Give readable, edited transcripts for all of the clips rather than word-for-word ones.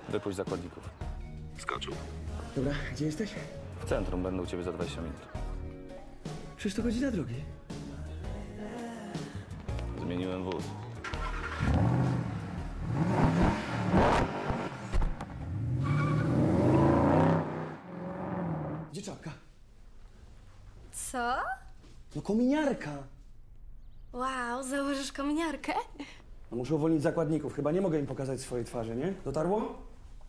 Wypuść zakładników. Skoczył. Dobra, gdzie jesteś? W centrum będę u ciebie za 20 minut. Przecież to godzina drogi. Zmieniłem wóz. Gdzie czapka? Co? No kominiarka. Wow, założysz kominiarkę? No muszę uwolnić zakładników. Chyba nie mogę im pokazać swojej twarzy, nie? Dotarło?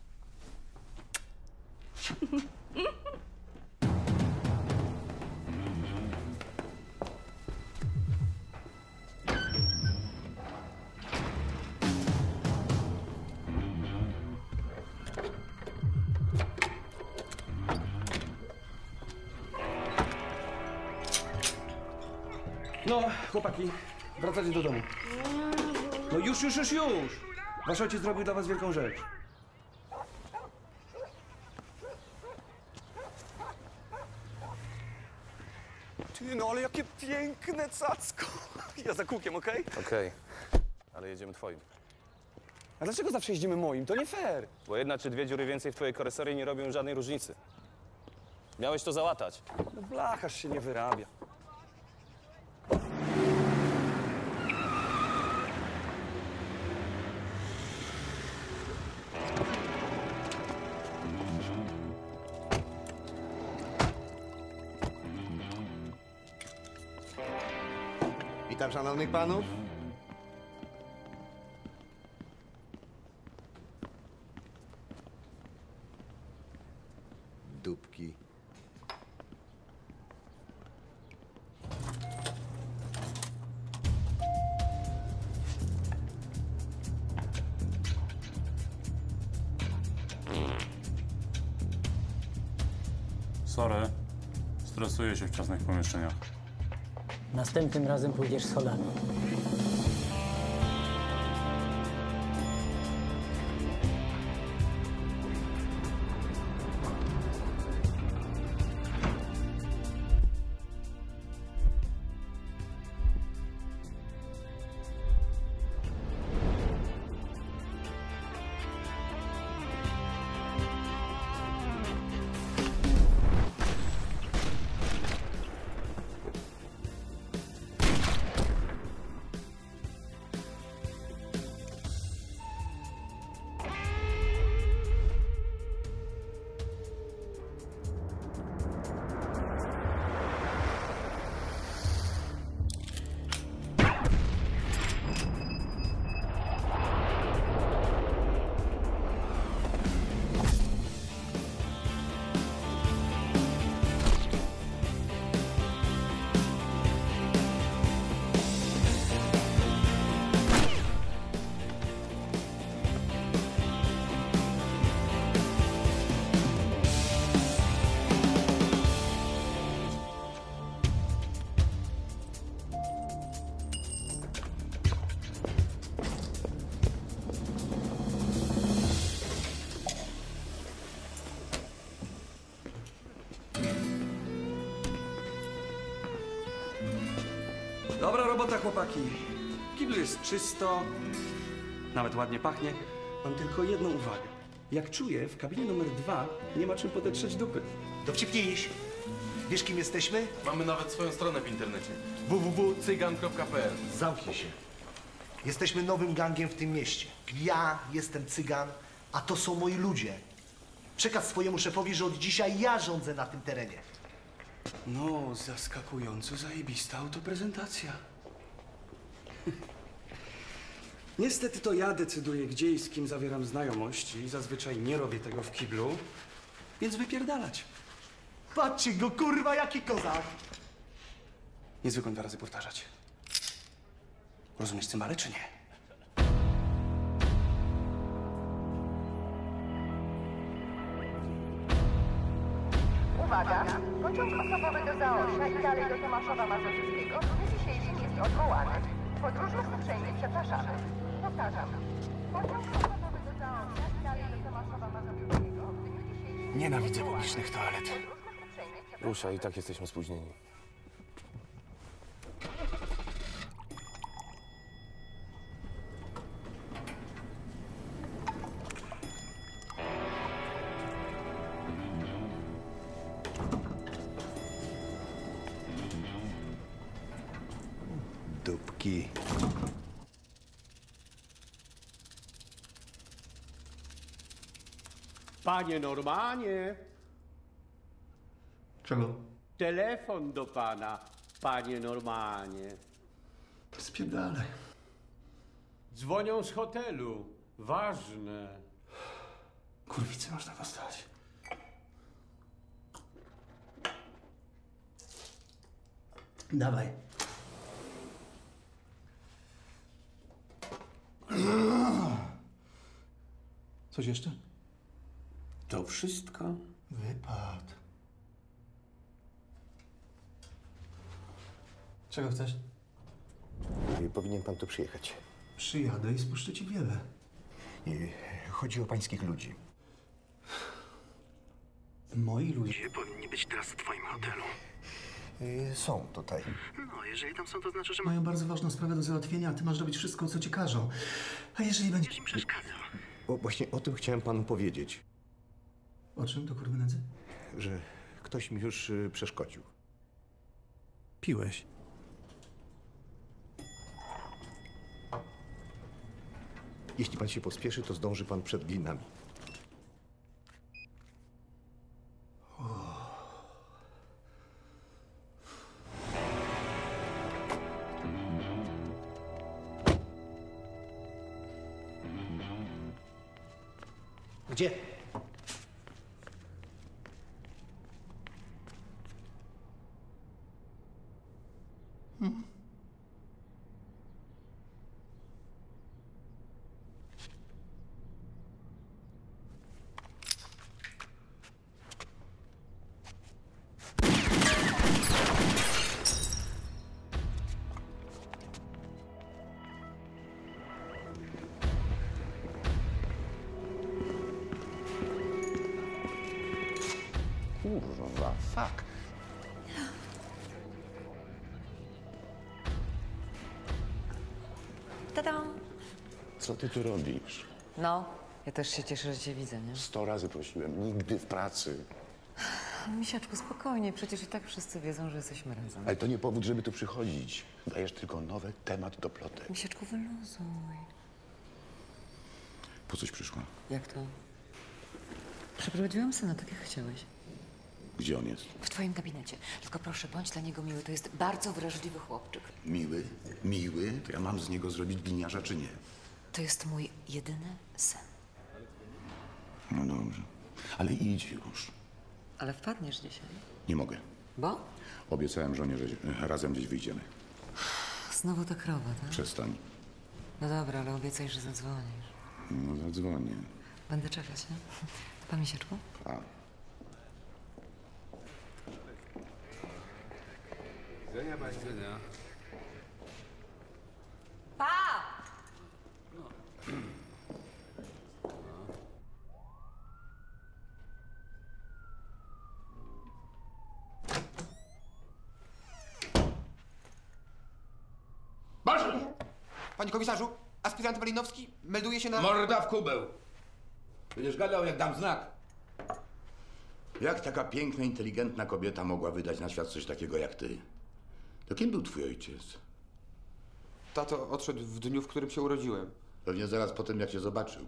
No, chłopaki, wracacie do domu. No już! Wasz ojciec zrobił dla was wielką rzecz. Ty, no ale jakie piękne cacko. Ja za kółkiem, okej? Okej, ale jedziemy twoim. A dlaczego zawsze jeździmy moim? To nie fair. Bo jedna czy dwie dziury więcej w twojej karoserii nie robią żadnej różnicy. Miałeś to załatać. No blacharz się nie wyrabia. Witam szanownych panów. Dupki. Sorry, stresuję się w ciasnych pomieszczeniach. Następnym razem pójdziesz schodami. Dobra robota, chłopaki. W kiblu jest czysto, nawet ładnie pachnie. Mam tylko jedną uwagę. Jak czuję, w kabinie numer 2 nie ma czym podetrzeć dupy. Dowcipniś. Wiesz, kim jesteśmy? Mamy nawet swoją stronę w internecie. www.cygan.pl. Zamknij się. Jesteśmy nowym gangiem w tym mieście. Ja jestem cygan, a to są moi ludzie. Przekaz swojemu szefowi, że od dzisiaj ja rządzę na tym terenie. No, zaskakująco zajebista autoprezentacja. Niestety to ja decyduję, gdzie i z kim zawieram znajomość i zazwyczaj nie robię tego w kiblu, więc wypierdalać. Patrzcie go, kurwa, jaki kozak! Niezwykłem 2 razy powtarzać. Rozumiesz cymbale, czy nie? Uwaga! Pociąg osobowy do Zaorza i dalej do Tomaszowa Mazowieckiego w dniu dzisiejszym jest odwołany. Podróżnych uprzejmie przepraszamy. Powtarzam. Pociąg osobowy do Zaorza i dalej do Tomaszowa Mazowieckiego w dniu dzisiejszym... Nienawidzę publicznych toalet. Ruszaj, i tak jesteśmy spóźnieni. Kij. Panie Normanie, Czego? telefon do pana, panie Normanie. Spierdalaj. Dzwonią z hotelu. Ważne. Kurwicy można dostać. Dawaj. Coś jeszcze? To wszystko? Wypad. Czego chcesz? Powinien pan tu przyjechać. Przyjadę i spuszczę ci wiele. Chodzi o pańskich ludzi. Moi ludzie. Powinni być teraz w twoim hotelu. Są tutaj. No, jeżeli tam są, to znaczy, że Mają bardzo ważną sprawę do załatwienia, a ty masz robić wszystko, co ci każą. A jeżeli będziesz im przeszkadzał. Właśnie o tym chciałem panu powiedzieć. O czym to kurwy nędzy? Że ktoś mi już przeszkodził. Piłeś. Jeśli pan się pospieszy, to zdąży pan przed glinami. Gdzie? Kurwa, fuck. Ta-dam! Co ty tu robisz? No, ja też się cieszę, że cię widzę, nie? 100 razy prosiłem, nigdy w pracy. Misiaczku, spokojnie, przecież i tak wszyscy wiedzą, że jesteśmy razem. Ale to nie powód, żeby tu przychodzić. Dajesz tylko nowy temat do plotek. Misiaczku, wyluzuj. Po coś przyszła? Jak to? Przeprowadziłam syna, tak jak chciałeś. Gdzie on jest? W twoim gabinecie. Tylko proszę, bądź dla niego miły, to jest bardzo wrażliwy chłopczyk. Miły? Miły? To ja mam z niego zrobić gliniarza, czy nie? To jest mój jedyny syn. No dobrze. Ale idź już. Ale wpadniesz dzisiaj. Nie mogę. Bo? Obiecałem żonie, że razem gdzieś wyjdziemy. Znowu ta krowa, tak? Przestań. No dobra, ale obiecaj, że zadzwonisz. No zadzwonię. Będę czekać, nie? Pa, Misiaczku? A. Widzenia, pani widzenia. Pa! Panie komisarzu, aspirant Malinowski melduje się na... Morda w kubeł! Będziesz gadał, jak dam znak. Jak taka piękna, inteligentna kobieta mogła wydać na świat coś takiego jak ty? To kim był twój ojciec? Tato odszedł w dniu, w którym się urodziłem. Pewnie zaraz po tym, jak cię zobaczył.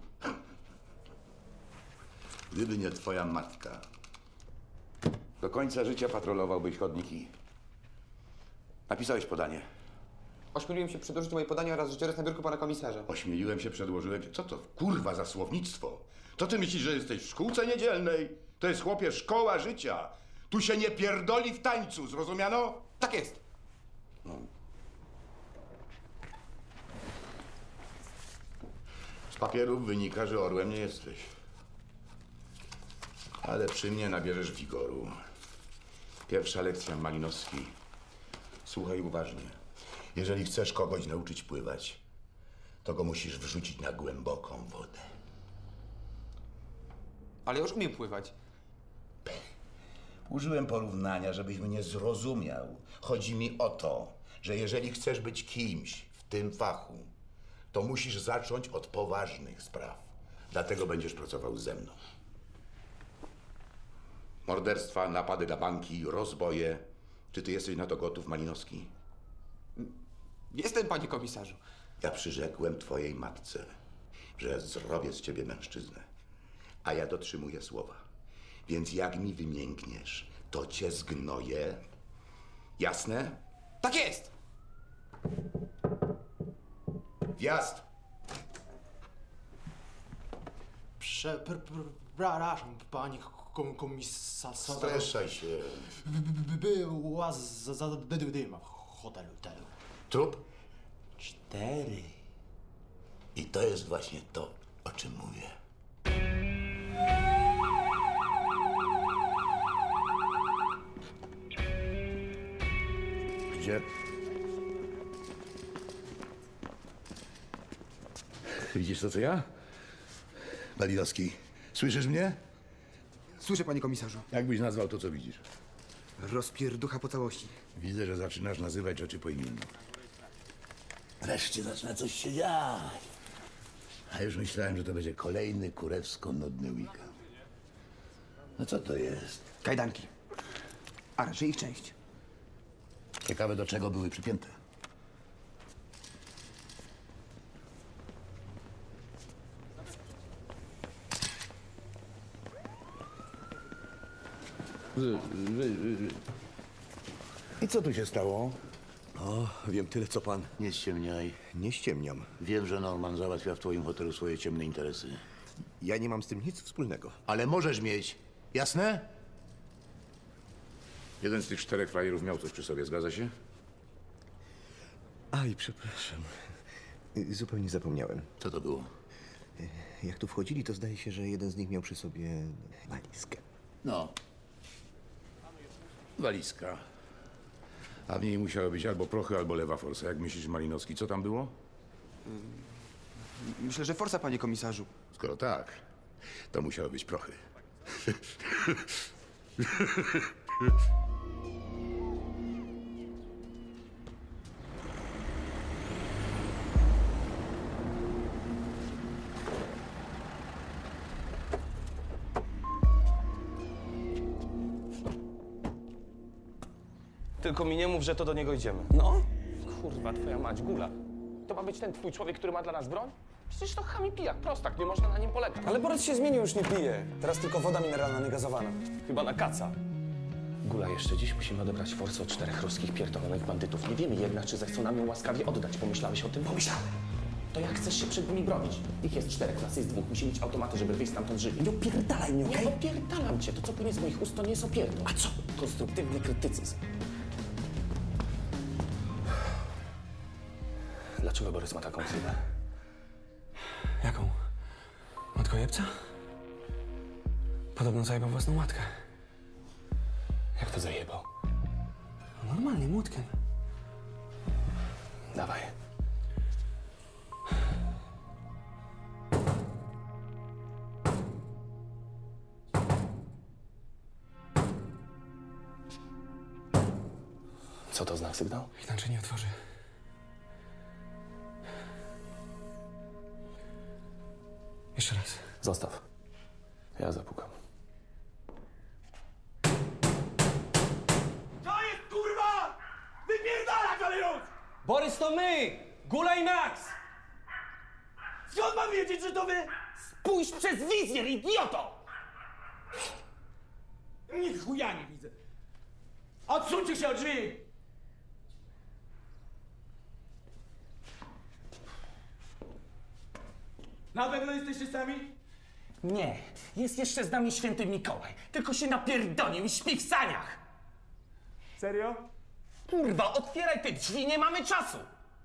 Gdyby nie twoja matka, do końca życia patrolowałbyś chodniki. Napisałeś podanie. Ośmieliłem się przedłożyć moje podanie oraz życiorys na biurku pana komisarza. Ośmieliłem się, przedłożyłem. Co to kurwa za słownictwo? Co ty myślisz, że jesteś w szkółce niedzielnej? To jest, chłopie, szkoła życia. Tu się nie pierdoli w tańcu, zrozumiano? Tak jest. No. Z papierów wynika, że orłem nie jesteś. Ale przy mnie nabierzesz wigoru. Pierwsza lekcja, Malinowski. Słuchaj uważnie. Jeżeli chcesz kogoś nauczyć pływać, to go musisz wrzucić na głęboką wodę. Ale ja już umiem pływać. Użyłem porównania, żebyś mnie zrozumiał. Chodzi mi o to, że jeżeli chcesz być kimś w tym fachu, to musisz zacząć od poważnych spraw. Dlatego będziesz pracował ze mną. Morderstwa, napady na banki, rozboje. Czy ty jesteś na to gotów, Malinowski? Jestem, panie komisarzu. Ja przyrzekłem twojej matce, że zrobię z ciebie mężczyznę. A ja dotrzymuję słowa. Więc jak mi wymiękniesz, to cię zgnoję. Jasne? Tak jest! Wjazd! Przepraszam, panie komisarzu. Streszczaj się. Była zadyma w hotelu. Trup? 4. I to jest właśnie to, o czym mówię. Gdzie? Widzisz to, co ja? Malinowski, słyszysz mnie? Słyszę, panie komisarzu. Jak byś nazwał to, co widzisz? Rozpierducha po całości. Widzę, że zaczynasz nazywać rzeczy po imieniu. Wreszcie zaczyna coś się dziać. A już myślałem, że to będzie kolejny kurewsko-nudny weekend. No co to jest? Kajdanki. A raczej ich część. Ciekawe, do czego były przypięte. I co tu się stało? O, wiem tyle, co pan. Nie ściemniaj. Nie ściemniam. Wiem, że Norman załatwia w twoim hotelu swoje ciemne interesy. Ja nie mam z tym nic wspólnego. Ale możesz mieć. Jasne? Jeden z tych 4 frajerów miał coś przy sobie, zgadza się? Aj, przepraszam. Zupełnie zapomniałem. Co to było? Jak tu wchodzili, to zdaje się, że jeden z nich miał przy sobie walizkę. No. Walizka. A w niej musiały być albo prochy, albo lewa forsa. Jak myślisz, Malinowski, co tam było? Myślę, że forsa, panie komisarzu. Skoro tak, to musiały być prochy. Tylko mi nie mów, że to do niego idziemy. No? Kurwa, twoja mać, Gula. To ma być ten twój człowiek, który ma dla nas broń? Przecież to chami pijak, prostak, nie można na nim polegać. Ale Borys się zmienił, już nie pije. Teraz tylko woda mineralna niegazowana. Chyba na kaca. Gula, jeszcze dziś musimy odebrać forsę od 4 ruskich pierdolonych bandytów. Nie wiemy jednak, czy zechcą nam ją łaskawie oddać. Pomyślałeś o tym? Pomyślałem. To jak chcesz się przed nimi bronić? Ich jest 4, nas jest 2. Musi mieć automaty, żeby wyjść stamtąd żywi. Nie opierdalaj mnie, okej? Nie opierdalam cię. To, co płynie z moich ust, to nie jest opierdol. A co? Konstruktywny krytycyzm. Dlaczego Borys ma taką ksywę? Jaką? Matkojebca? Podobno zajebał własną matkę. Jak to zajebał? No normalnie, młotkiem. Dawaj. Co to znak sygnał? Inaczej nie otworzy. Jeszcze raz. Zostaw. Ja zapukam. To jest kurwa! Wypierdalać, ale już! Borys, to my! Gula i Max! Skąd mam wiedzieć, że to wy? Spójrz przez wizjer, idioto! Ni chuja nie widzę. Odsuńcie się od drzwi! Na pewno jesteście sami? Nie, jest jeszcze z nami święty Mikołaj. Tylko się napierdolił i śpi w saniach. Serio? Kurwa, otwieraj te drzwi, nie mamy czasu!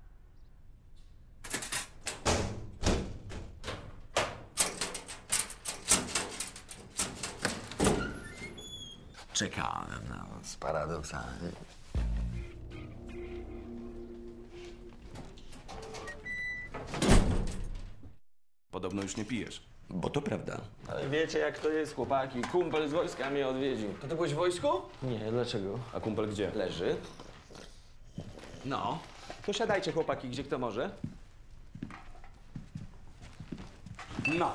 Czekałem na was, paradoksalnie. Podobno już nie pijesz. Bo to prawda. Ale wiecie, jak to jest, chłopaki. Kumpel z wojska mnie odwiedził. To ty byłeś w wojsku? Nie, dlaczego? A kumpel gdzie? Leży. No. To siadajcie, chłopaki, gdzie kto może. No.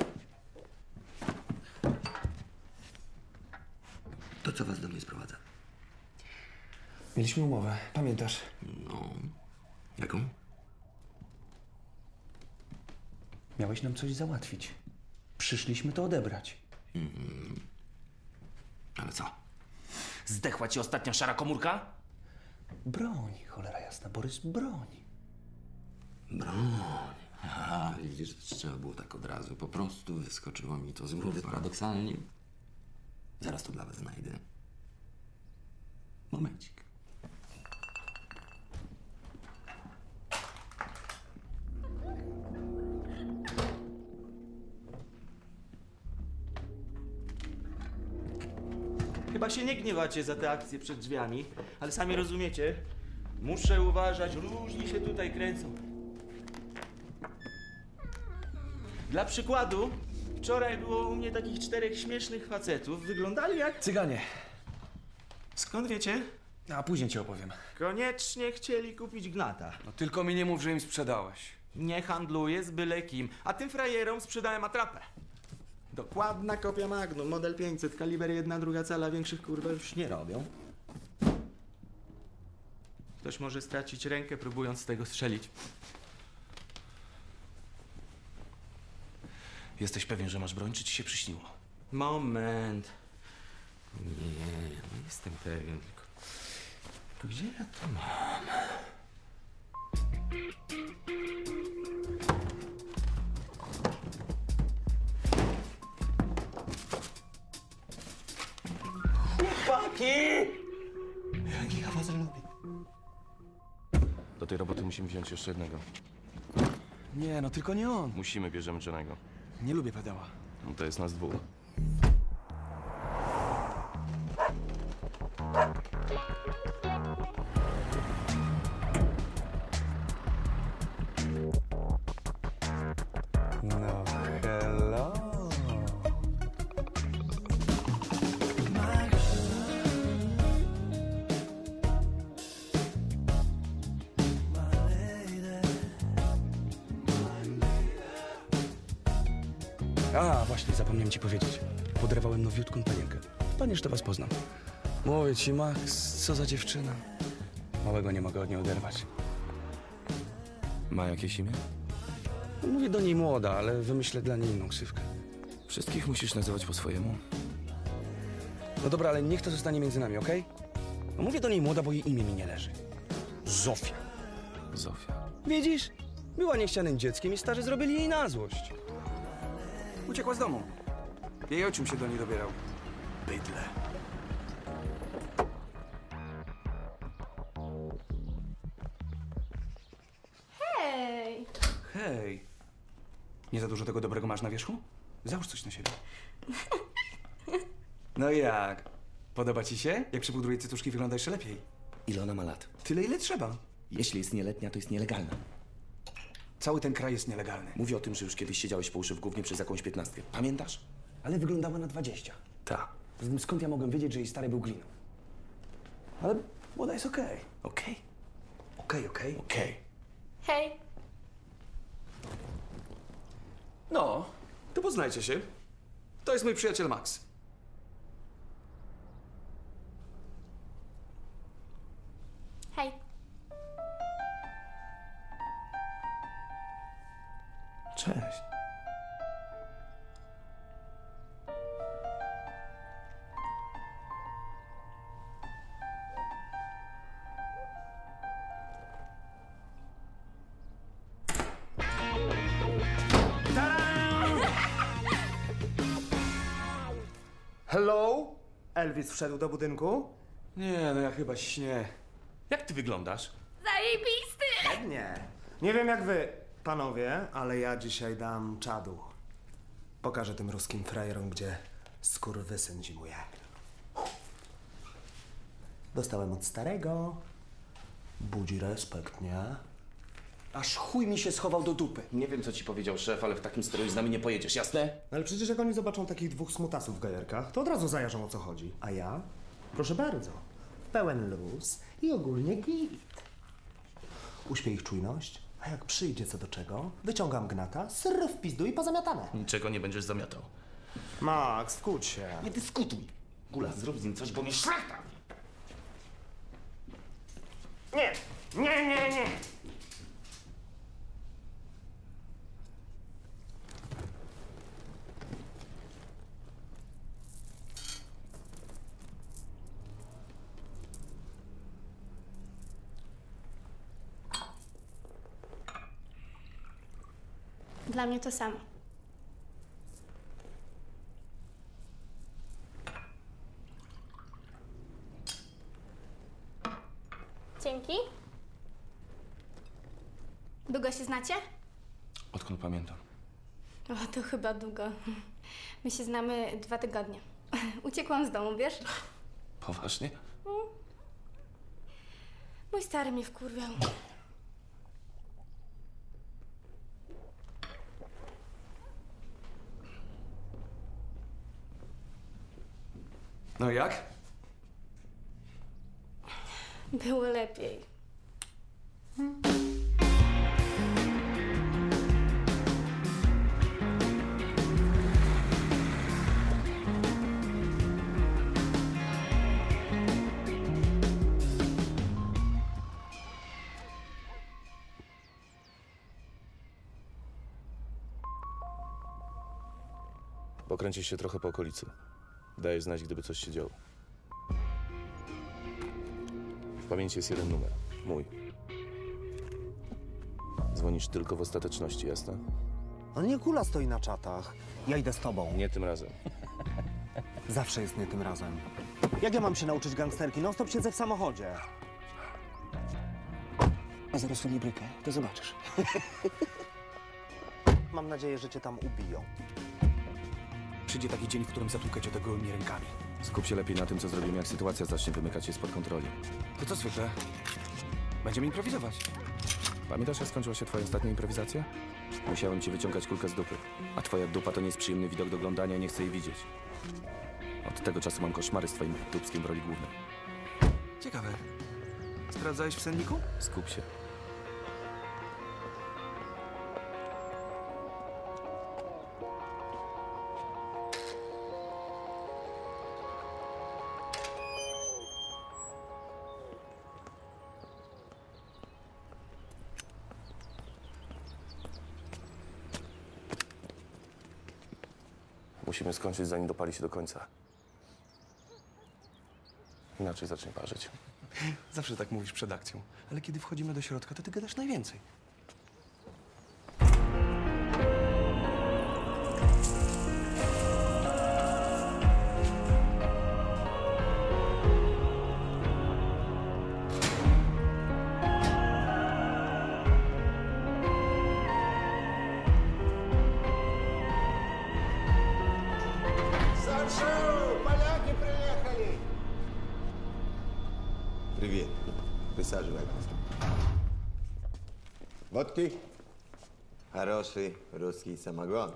To co was do mnie sprowadza? Mieliśmy umowę, pamiętasz? No. Jaką? Miałeś nam coś załatwić. Przyszliśmy to odebrać. Ale co? Zdechła ci ostatnia szara komórka? Broń, cholera jasna, Borys, broń. Broń. Aha, widzisz, trzeba było tak od razu. Po prostu wyskoczyło mi to z głowy paradoksalnie. Zaraz to dla was znajdę. Momencik. Chyba się nie gniewacie za te akcje przed drzwiami, ale sami rozumiecie. Muszę uważać, różni się tutaj kręcą. Dla przykładu, wczoraj było u mnie takich 4 śmiesznych facetów. Wyglądali jak... Cyganie. Skąd wiecie? A później ci opowiem. Koniecznie chcieli kupić gnata. No tylko mi nie mów, że im sprzedałeś. Nie handluję z byle kim, a tym frajerom sprzedałem atrapę. Dokładna kopia Magnum, model 500, kaliber 1/2 cala, większych kurwa już nie robią. Ktoś może stracić rękę, próbując z tego strzelić. Jesteś pewien, że masz broń, czy ci się przyśniło? Moment. Nie jestem pewien. Tylko gdzie ja to mam? Chłopaki! Jak ja was lubię. Do tej roboty musimy wziąć jeszcze jednego. Nie, no tylko nie on. Musimy, bierzemy Johnego. Nie lubię pedała. No to jest nas 2. No, hello. A, właśnie, zapomniałem ci powiedzieć. Podrywałem nowiutką panienkę. Paniesz, to was poznam. Mówię ci, Max, co za dziewczyna. Małego nie mogę od niej oderwać. Ma jakieś imię? Mówię do niej młoda, ale wymyślę dla niej inną ksywkę. Wszystkich musisz nazywać po swojemu. No dobra, ale niech to zostanie między nami, okej? No mówię do niej młoda, bo jej imię mi nie leży. Zofia. Zofia. Widzisz? Była niechcianym dzieckiem i starzy zrobili jej na złość. Uciekła z domu. Jej ojczym się do niej dobierał. Bydle. Hej! Hej. Nie za dużo tego dobrego masz na wierzchu? Załóż coś na siebie. No jak? Podoba ci się? Jak przypudruję cytuszki, wygląda jeszcze lepiej. Ile ona ma lat? Tyle, ile trzeba. Jeśli jest nieletnia, to jest nielegalna. Cały ten kraj jest nielegalny. Mówię o tym, że już kiedyś siedziałeś po uszy w gównie przez jakąś 15. Pamiętasz? Ale wyglądała na 20. Tak. Zatem skąd ja mogłem wiedzieć, że jej stary był gliną? Ale młoda jest okej. Okej. Okej. Hej! No, to poznajcie się. To jest mój przyjaciel Max. Hej! Cześć. Hello? Elvis wszedł do budynku? Nie, no ja chyba śnię. Jak ty wyglądasz? Zajebisty! Nie. Nie wiem jak wy, panowie, ale ja dzisiaj dam czadu. Pokażę tym ruskim frajerom, gdzie skurwysyn zimuje. Dostałem od starego. Budzi respekt, nie? Aż chuj mi się schował do dupy. Nie wiem, co ci powiedział szef, ale w takim stroju z nami nie pojedziesz, jasne? Ale przecież jak oni zobaczą takich 2 smutasów w gajerkach, to od razu zajarzą, o co chodzi. A ja? Proszę bardzo. Pełen luz i ogólnie git. Uśpię ich czujność, a jak przyjdzie co do czego, wyciągam gnata, sr w pizdu i pozamiatane. Niczego nie będziesz zamiatał. Max, wkódź się. Nie dyskutuj. Gula, zrób z nim coś, bo mnie szlachta. Nie, nie, nie, nie. Dla mnie to samo. Dzięki. Długo się znacie? Odkąd pamiętam. O, to chyba długo. My się znamy 2 tygodnie. Uciekłam z domu, wiesz? Poważnie? Mój stary mnie wkurwiał. No jak? Było lepiej. Pokręcisz się trochę po okolicy. Dajesz znać, gdyby coś się działo. W pamięci jest jeden numer. Mój. Dzwonisz tylko w ostateczności, jasne? No nie Kula stoi na czatach. Ja idę z tobą. Nie tym razem. Zawsze jest nie tym razem. Jak ja mam się nauczyć gangsterki? Non stop siedzę w samochodzie. A zaraz sobie brykę, to zobaczysz. Mam nadzieję, że cię tam ubiją. Przyjdzie taki dzień, w którym zatłukę cię to gołymi rękami. Skup się lepiej na tym, co zrobimy, jak sytuacja zacznie wymykać się spod kontroli. To co zwykle? Będziemy improwizować. Pamiętasz, jak skończyła się twoja ostatnia improwizacja? Musiałem ci wyciągać kulkę z dupy. A twoja dupa to nie jest przyjemny widok do oglądania i nie chcę jej widzieć. Od tego czasu mam koszmary z twoim dupskiem w roli głównej. Ciekawe. Sprawdzałeś w senniku? Skup się. Musimy skończyć, zanim dopali się do końca. Inaczej zacznie parzyć. Zawsze tak mówisz przed akcją, ale kiedy wchodzimy do środka, to ty gadasz najwięcej. Привет. Присаживайтесь. Водки? Хороший русский самогон.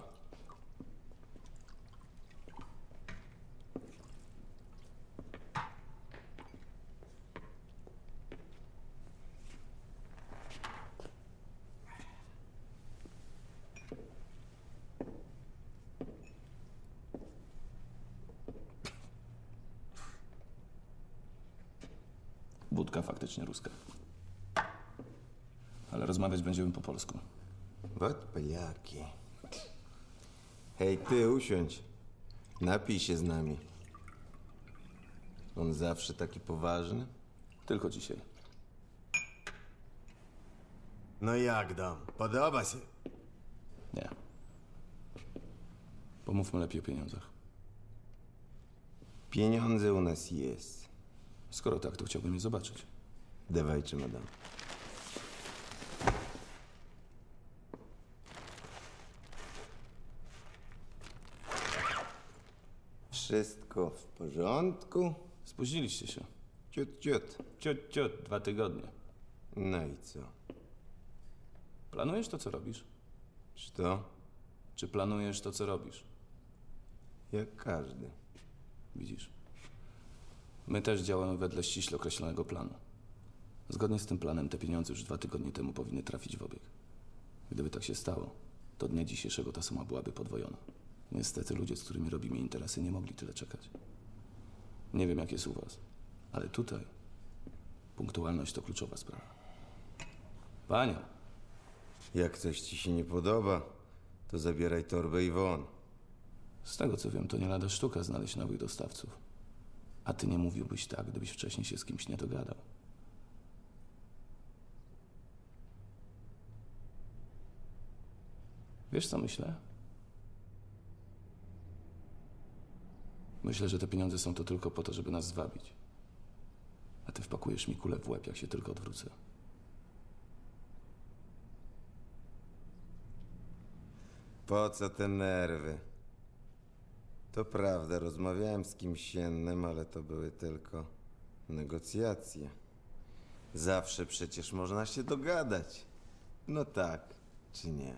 Wódka faktycznie ruska. Ale rozmawiać będziemy po polsku. Вот поляки. Hej, ty, usiądź. Napij się z nami. On zawsze taki poważny? Tylko dzisiaj. No jak dam? Podoba się? Nie. Pomówmy lepiej o pieniądzach. Pieniądze u nas jest. Skoro tak, to chciałbym je zobaczyć. Dawaj czemodam. Wszystko w porządku? Spóźniliście się. Ciut. 2 tygodnie. No i co? Planujesz to, co robisz? Co? Czy planujesz to, co robisz? Jak każdy. Widzisz? My też działamy wedle ściśle określonego planu. Zgodnie z tym planem te pieniądze już 2 tygodnie temu powinny trafić w obieg. Gdyby tak się stało, to dnia dzisiejszego ta suma byłaby podwojona. Niestety ludzie, z którymi robimy interesy, nie mogli tyle czekać. Nie wiem, jak jest u was, ale tutaj punktualność to kluczowa sprawa. Panie! Jak coś ci się nie podoba, to zabieraj torbę i won. Z tego, co wiem, to nie lada sztuka znaleźć nowych dostawców. A ty nie mówiłbyś tak, gdybyś wcześniej się z kimś nie dogadał. Wiesz, co myślę? Myślę, że te pieniądze są to tylko po to, żeby nas zwabić. A ty wpakujesz mi kulę w łeb, jak się tylko odwrócę. Po co te nerwy? To prawda, rozmawiałem z kimś innym, ale to były tylko negocjacje. Zawsze przecież można się dogadać. No tak, czy nie?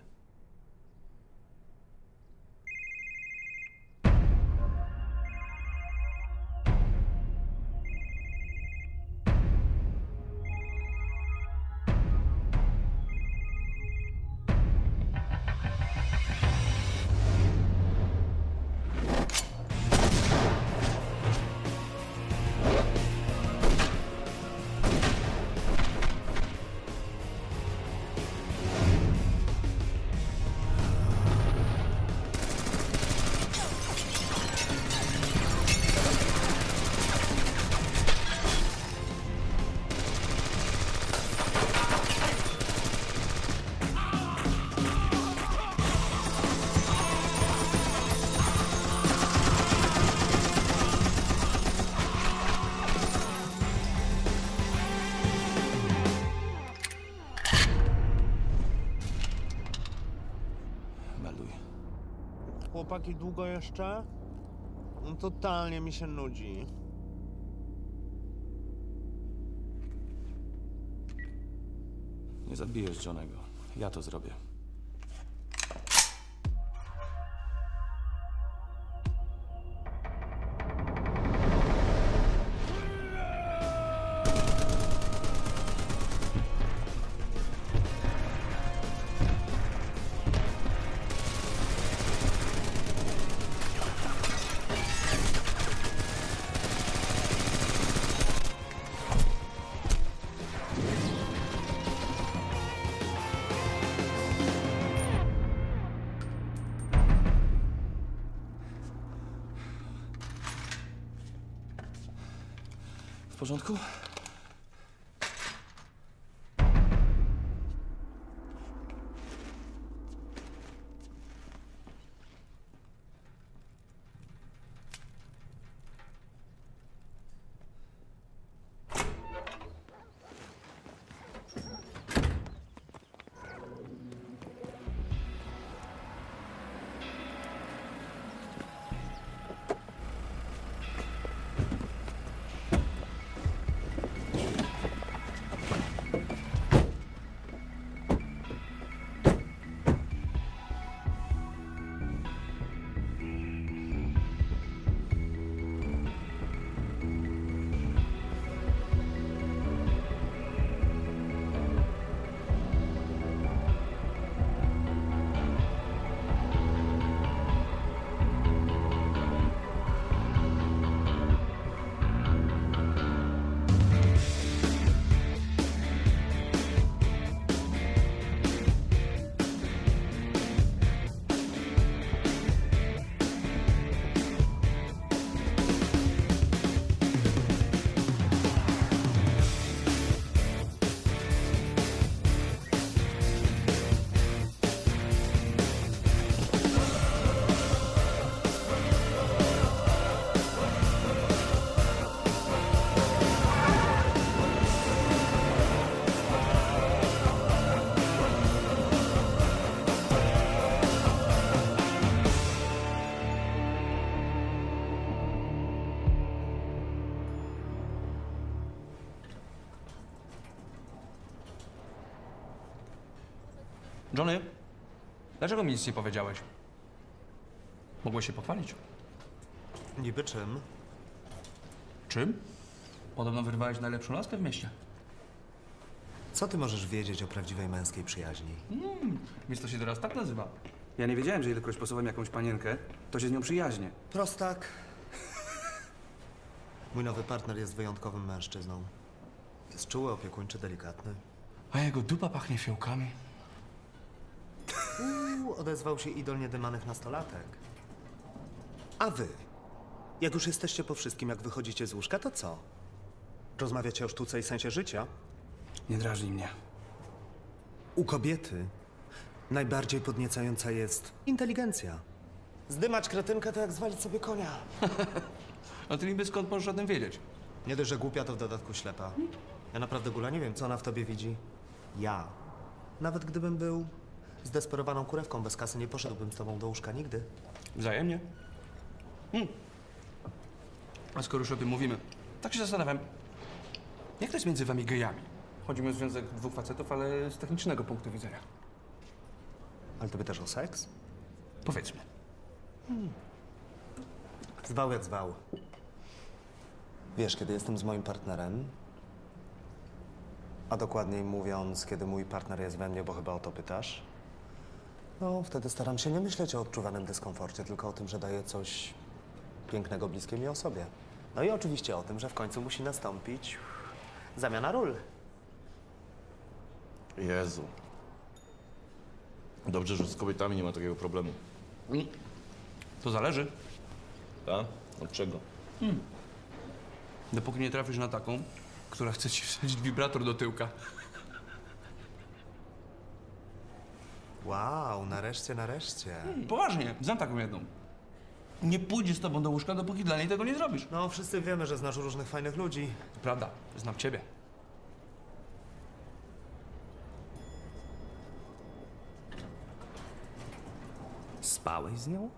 Chłopaki, długo jeszcze? No, totalnie mi się nudzi. Nie zabijesz Johnego. Ja to zrobię. W porządku? Johnny, dlaczego mi nic nie powiedziałeś? Mogłeś się pochwalić. Niby czym? Czym? Podobno wyrwałeś najlepszą laskę w mieście. Co ty możesz wiedzieć o prawdziwej męskiej przyjaźni? Więc to się teraz tak nazywa. Ja nie wiedziałem, że ilekroć posuwam jakąś panienkę, to się z nią przyjaźnię. Prostak. Mój nowy partner jest wyjątkowym mężczyzną. Jest czuły, opiekuńczy, delikatny. A jego dupa pachnie fiołkami. Odezwał się idol niedymanych nastolatek. A wy? Jak już jesteście po wszystkim, jak wychodzicie z łóżka, to co? Rozmawiacie o sztuce i sensie życia? Nie drażnij mnie. U kobiety Najbardziej podniecająca jest inteligencja. Zdymać kretynkę to jak zwalić sobie konia. A ty niby skąd możesz o tym wiedzieć? Nie dość, że głupia, to w dodatku ślepa. Ja naprawdę, Gula, nie wiem, co ona w tobie widzi. Ja. Nawet gdybym był zdesperowaną kurewką bez kasy, nie poszedłbym z tobą do łóżka nigdy. Wzajemnie. A skoro już o tym mówimy, tak się zastanawiam, jak to jest między wami gejami? Chodzi mi o związek dwóch facetów, ale z technicznego punktu widzenia. Ale tobie też o seks? Powiedzmy. Zwał jak zwał. Wiesz, kiedy jestem z moim partnerem, a dokładniej mówiąc, kiedy mój partner jest we mnie, bo chyba o to pytasz, no wtedy staram się nie myśleć o odczuwanym dyskomforcie, tylko o tym, że daję coś pięknego bliskiej mi osobie. No i oczywiście o tym, że w końcu musi nastąpić zamiana ról. Jezu. Dobrze, że z kobietami nie ma takiego problemu. To zależy. Tak? Od czego? Dopóki nie trafisz na taką, która chce ci wsadzić wibrator do tyłka. Wow, nareszcie, nareszcie. Poważnie, znam taką jedną. Nie pójdzie z tobą do łóżka, dopóki dla niej tego nie zrobisz. No, wszyscy wiemy, że znasz różnych fajnych ludzi. To prawda, znam ciebie. Spałeś z nią?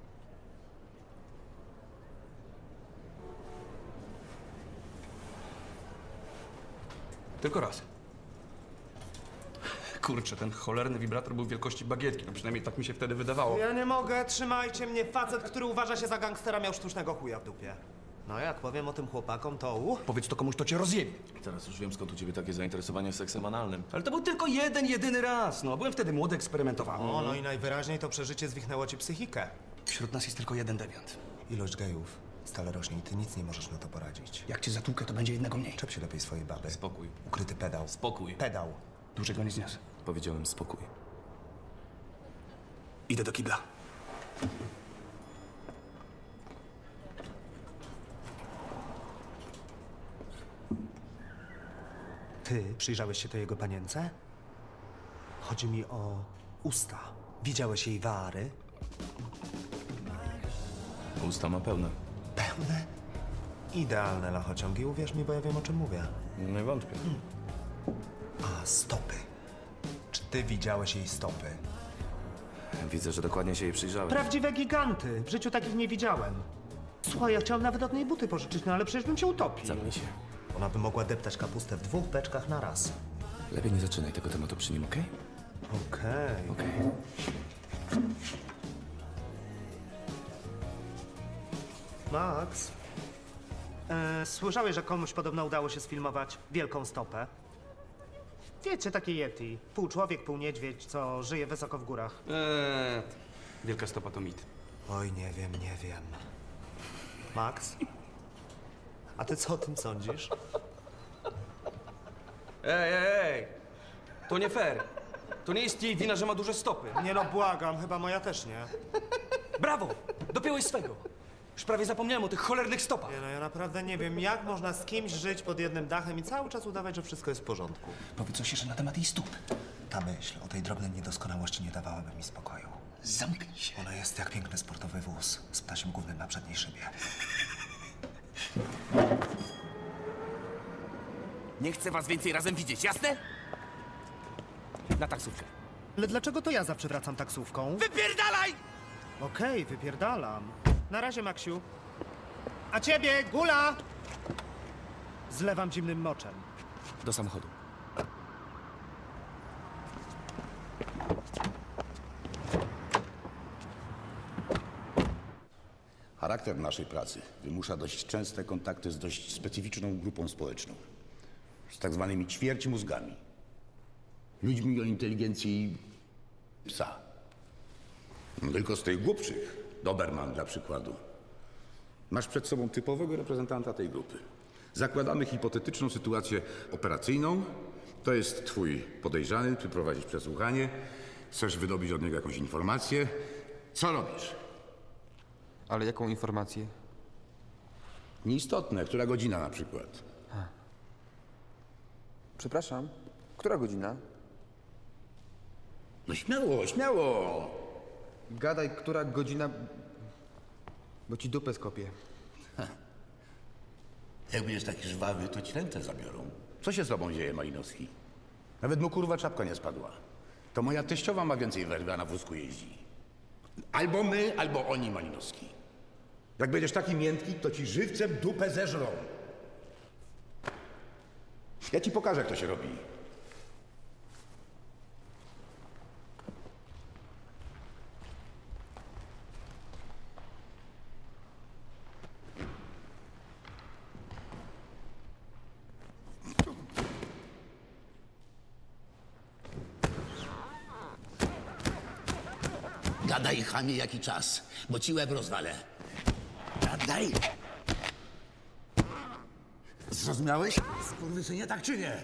Tylko raz. Kurczę, ten cholerny wibrator był wielkości bagietki, no przynajmniej tak mi się wtedy wydawało. Ja nie mogę, trzymajcie mnie. Facet, który uważa się za gangstera, miał sztucznego chuja w dupie. No jak powiem o tym chłopakom, to Powiedz to komuś, to cię rozjebie. Teraz już wiem, skąd u ciebie takie zainteresowanie seksem analnym. Ale to był tylko jedyny raz, no. Byłem wtedy młody, eksperymentowałem. O, no i najwyraźniej to przeżycie zwichnęło ci psychikę. Wśród nas jest tylko jeden dewiant. Ilość gejów stale rośnie i ty nic nie możesz na to poradzić. Jak cię zatłukę, to będzie jednego mniej. Czep się lepiej swojej baby. Spokój. Ukryty pedał. Spokój. Pedał. Dłużej go nie zniosę. Powiedziałem spokój. Idę do kibla. Ty przyjrzałeś się tej jego panience? Chodzi mi o usta. Widziałeś jej wary? Usta ma pełne. Pełne? Idealne lachociągi, uwierz mi, bo ja wiem, o czym mówię. Nie wątpię. A stopy? Czy ty widziałeś jej stopy? Widzę, że dokładnie się jej przyjrzałem. Prawdziwe giganty. W życiu takich nie widziałem. Słuchaj, ja chciałem nawet od niej buty pożyczyć, no ale przecież bym się utopił. Zamknij się. Ona by mogła deptać kapustę w 2 beczkach na raz. Lepiej nie zaczynaj tego tematu przy nim, okej? Okej. Max, słyszałeś, że komuś podobno udało się sfilmować wielką stopę? Wiecie, takie Yeti. Pół człowiek, pół niedźwiedź, co żyje wysoko w górach. Wielka stopa to mit. Oj, nie wiem. Max? A ty co o tym sądzisz? Ej! To nie fair. To nie jest jej wina, że ma duże stopy. Nie no, błagam, chyba moja też nie. Brawo! Dopiąłeś swego. Już prawie zapomniałem o tych cholernych stopach. Nie no, ja naprawdę nie wiem, jak można z kimś żyć pod jednym dachem i cały czas udawać, że wszystko jest w porządku. Powiedz coś jeszcze na temat jej stóp. Ta myśl o tej drobnej niedoskonałości nie dawałaby mi spokoju. Zamknij się. Ona jest jak piękny sportowy wóz z ptasim gównem na przedniej szybie. Nie chcę was więcej razem widzieć, jasne? Na taksówkę. Ale dlaczego to ja zawsze wracam taksówką? Wypierdalaj! Okej, wypierdalam. Na razie, Maksiu. A ciebie, Gula! Zlewam zimnym moczem. Do samochodu. Charakter naszej pracy wymusza dość częste kontakty z dość specyficzną grupą społeczną. Z tak zwanymi ćwierćmózgami. Ludźmi o inteligencji psa. No tylko z tych głupszych, Doberman dla przykładu. Masz przed sobą typowego reprezentanta tej grupy. Zakładamy hipotetyczną sytuację operacyjną. To jest twój podejrzany, ty prowadzisz przesłuchanie. Chcesz wydobyć od niego jakąś informację. Co robisz? Ale jaką informację? Nieistotne, która godzina na przykład. Przepraszam, która godzina? No śmiało, śmiało. Gadaj, która godzina, bo ci dupę skopię. Jak będziesz taki żwawy, to ci ręce zabiorą. Co się z tobą dzieje, Malinowski? Nawet mu kurwa czapka nie spadła. To moja teściowa ma więcej werwy, a na wózku jeździ. Albo my, albo oni, Malinowski. Jak będziesz taki miętki, to ci żywcem dupę zeżrą. Ja ci pokażę, jak to się robi. Gadaj, chamie, jaki czas, bo ci łeb rozwalę. Gadaj! Zrozumiałeś? Skurwysynie, tak czy nie?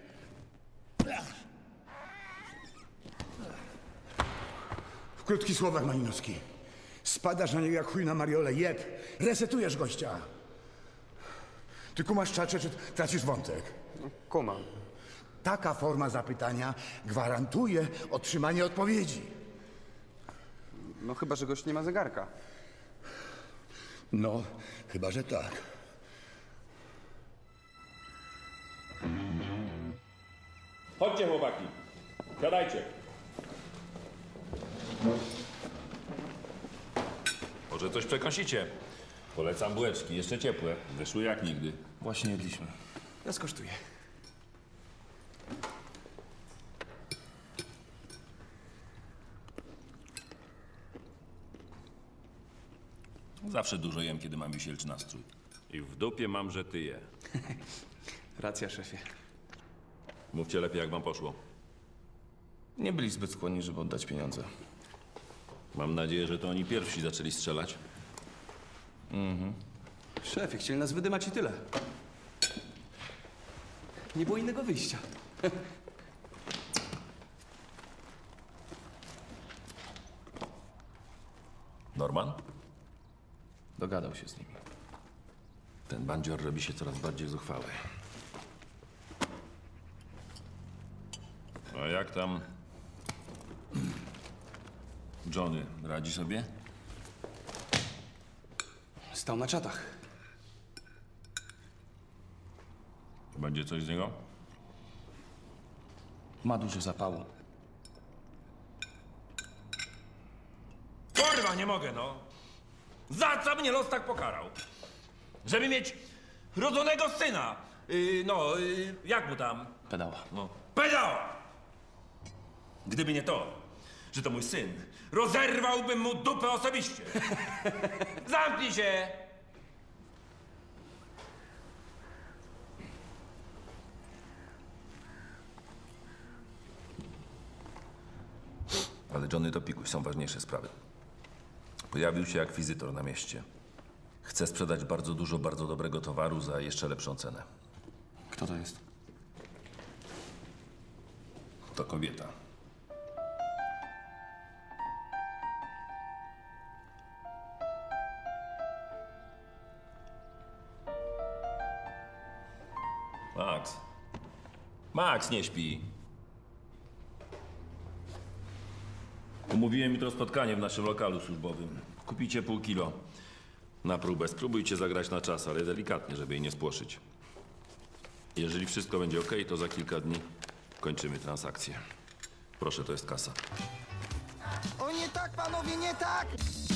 W krótkich słowach, Malinowski. Spadasz na niego jak chuj na mariolę, jeb. Resetujesz gościa. Ty kumasz czacze, czy tracisz wątek? Kumam. Taka forma zapytania gwarantuje otrzymanie odpowiedzi. No chyba, że gość nie ma zegarka. No, chyba, że tak. Chodźcie, chłopaki. Siadajcie. Może coś przekąsicie? Polecam bułeczki, jeszcze ciepłe. Wyszły jak nigdy. Właśnie jedliśmy. Ja skosztuję. Zawsze dużo jem, kiedy mam wisielczy nastrój. I w dupie mam, że ty je. Racja, szefie. Mówcie lepiej, jak wam poszło. Nie byli zbyt skłonni, żeby oddać pieniądze. Mam nadzieję, że to oni pierwsi zaczęli strzelać. Szefie, chcieli nas wydymać i tyle. Nie było innego wyjścia. Norman? Dogadał się z nimi. Ten bandzior robi się coraz bardziej zuchwały. A jak tam Johnny? Radzi sobie? Stał na czatach. Będzie coś z niego? Ma dużo zapału. Kurwa, nie mogę, no! Za co mnie los tak pokarał? Żeby mieć rodzonego syna! Jak mu tam? Pedała. No, pedała! Gdyby nie to, że to mój syn, rozerwałbym mu dupę osobiście! Zamknij się! Ale Johnny, to pikuj, są ważniejsze sprawy. Pojawił się akwizytor na mieście. Chce sprzedać bardzo dużo bardzo dobrego towaru za jeszcze lepszą cenę. Kto to jest? To kobieta. Max. Max, nie śpi. Umówiłem jutro spotkanie w naszym lokalu służbowym. Kupicie pół kilo. Na próbę. Spróbujcie zagrać na czas, ale delikatnie, żeby jej nie spłoszyć. Jeżeli wszystko będzie ok, to za kilka dni kończymy transakcję. Proszę, to jest kasa. O nie tak, panowie, nie tak!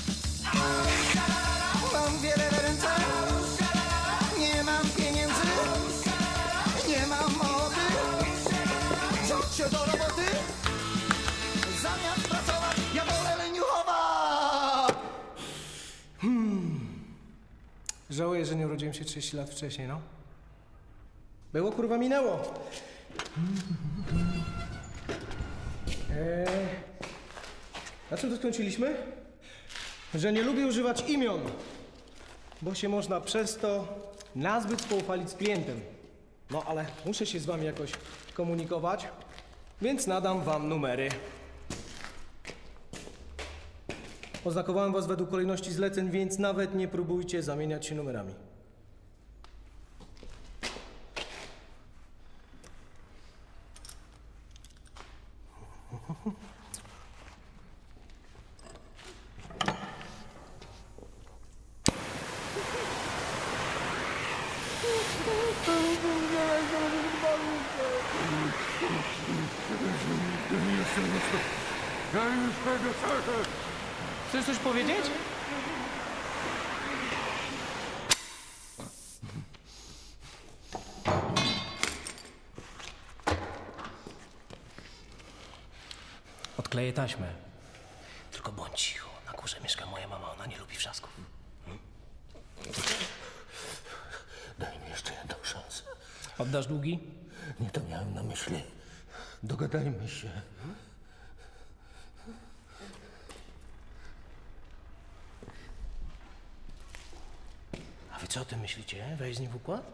Mam wiele na ręce, nie mam pieniędzy, nie mam mowy. Wziąć się do roboty, zamiast pracować, ja wolę leniuchować. Żałuję, że nie urodziłem się 30 lat wcześniej, no. Było, kurwa, minęło. Na czym to skończyliśmy? Że nie lubię używać imion, bo się można przez to nazbyt poufalić z klientem. No ale muszę się z wami jakoś komunikować, więc nadam wam numery. Oznakowałem was według kolejności zleceń, więc nawet nie próbujcie zamieniać się numerami. Chcesz coś powiedzieć? Odkleję taśmę. Tylko bądź cicho. Na górze mieszka moja mama, ona nie lubi wrzasków. Daj mi jeszcze jedną szansę. Oddasz długi? Nie to miałem na myśli. Dogadajmy się. A wy co o tym myślicie? Wejść z nim w układ?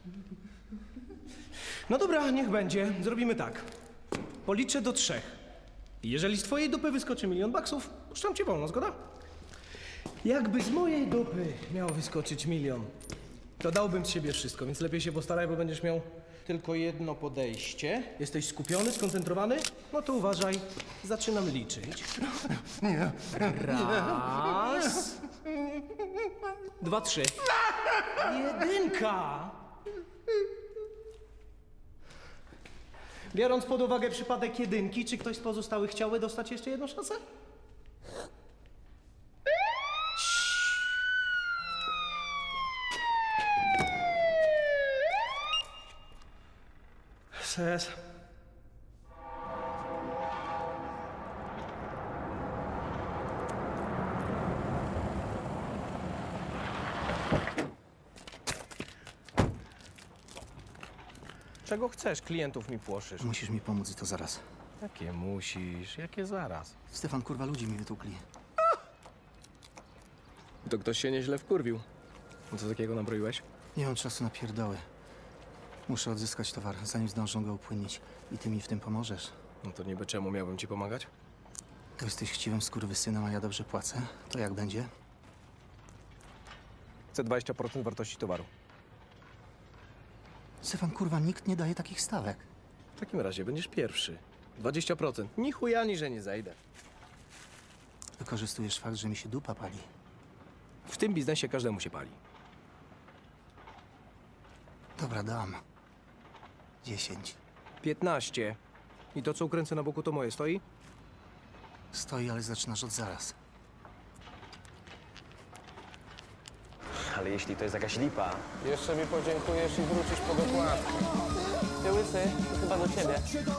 No dobra, niech będzie. Zrobimy tak. Policzę do 3. I jeżeli z twojej dupy wyskoczy $1 000 000, puszczam cię wolno, zgoda? Jakby z mojej dupy miał wyskoczyć 1 000 000, to dałbym z siebie wszystko, więc lepiej się postaraj, bo będziesz miał tylko jedno podejście. Jesteś skupiony, skoncentrowany? No to uważaj, zaczynam liczyć. Nie. Raz. 2, 3. 1. Biorąc pod uwagę przypadek 1, czy ktoś z pozostałych chciałby dostać jeszcze jedną szansę? Ses. Czego chcesz? Klientów mi płoszysz. Musisz mi pomóc i to zaraz. Jakie musisz? Jakie zaraz? Stefan, kurwa, ludzi mi wytukli. To ktoś się nieźle wkurwił. Co takiego nabroiłeś? Nie mam czasu na pierdoły. Muszę odzyskać towar, zanim zdążą go upłynnić. I ty mi w tym pomożesz. No to niby czemu miałbym ci pomagać? To jesteś chciwym skurwysynem, a ja dobrze płacę. To jak będzie? Chcę 20% wartości towaru. Stefan, kurwa, nikt nie daje takich stawek. W takim razie będziesz pierwszy. 20%. Ni chuja, ni że nie zejdę. Wykorzystujesz fakt, że mi się dupa pali. W tym biznesie każdemu się pali. Dobra, dam. 10. 15. I to, co ukręcę na boku, to moje. Stoi? Stoi, ale zaczynasz od zaraz. Ale jeśli to jest jakaś lipa... Jeszcze mi podziękujesz i wrócisz po dokładkę. Ty łysy, to chyba do ciebie.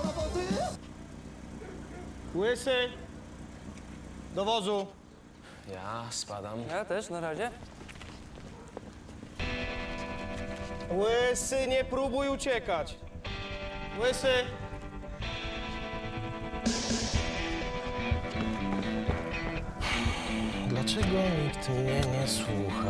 Łysy! Do wozu! Ja spadam. Ja też, na razie. Łysy, nie próbuj uciekać! Łysy! Dlaczego nikt mnie nie słucha?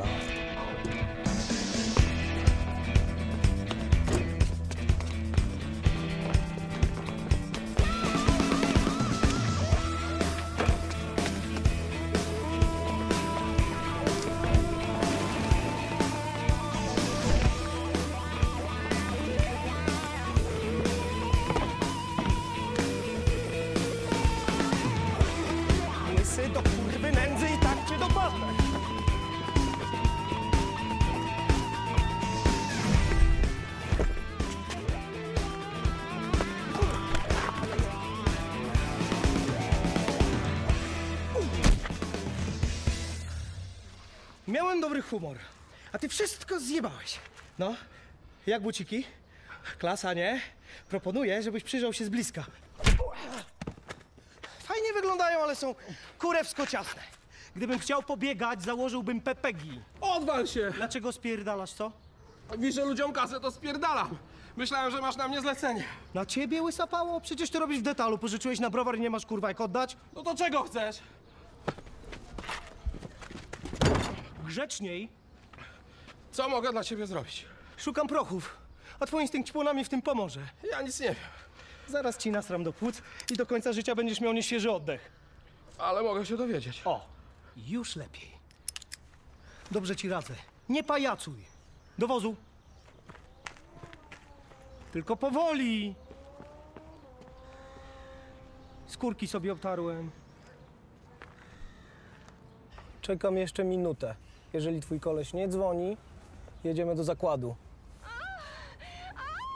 Łysy do kurwy nędzy i tak cię dopadnę! Miałem dobry humor, a ty wszystko zjebałeś. No, jak buciki? Klasa, nie? Proponuję, żebyś przyjrzał się z bliska. Fajnie wyglądają, ale są kurewsko ciasne. Gdybym chciał pobiegać, założyłbym pepegi. Odwal się! Dlaczego spierdalasz, co? Wiszę ludziom kasę, to spierdalam. Myślałem, że masz na mnie zlecenie. Na ciebie łysapało? Przecież ty robisz w detalu. Pożyczyłeś na browar i nie masz kurwa jak oddać? No to czego chcesz? Grzeczniej. Co mogę dla ciebie zrobić? Szukam prochów, a twój instynkt ćpuna mi w tym pomoże. Ja nic nie wiem. Zaraz ci nasram do płuc i do końca życia będziesz miał nieświeży oddech. Ale mogę się dowiedzieć. O, już lepiej. Dobrze ci radzę. Nie pajacuj. Do wozu. Tylko powoli. Skórki sobie obtarłem. Czekam jeszcze minutę. Jeżeli twój koleś nie dzwoni, jedziemy do zakładu.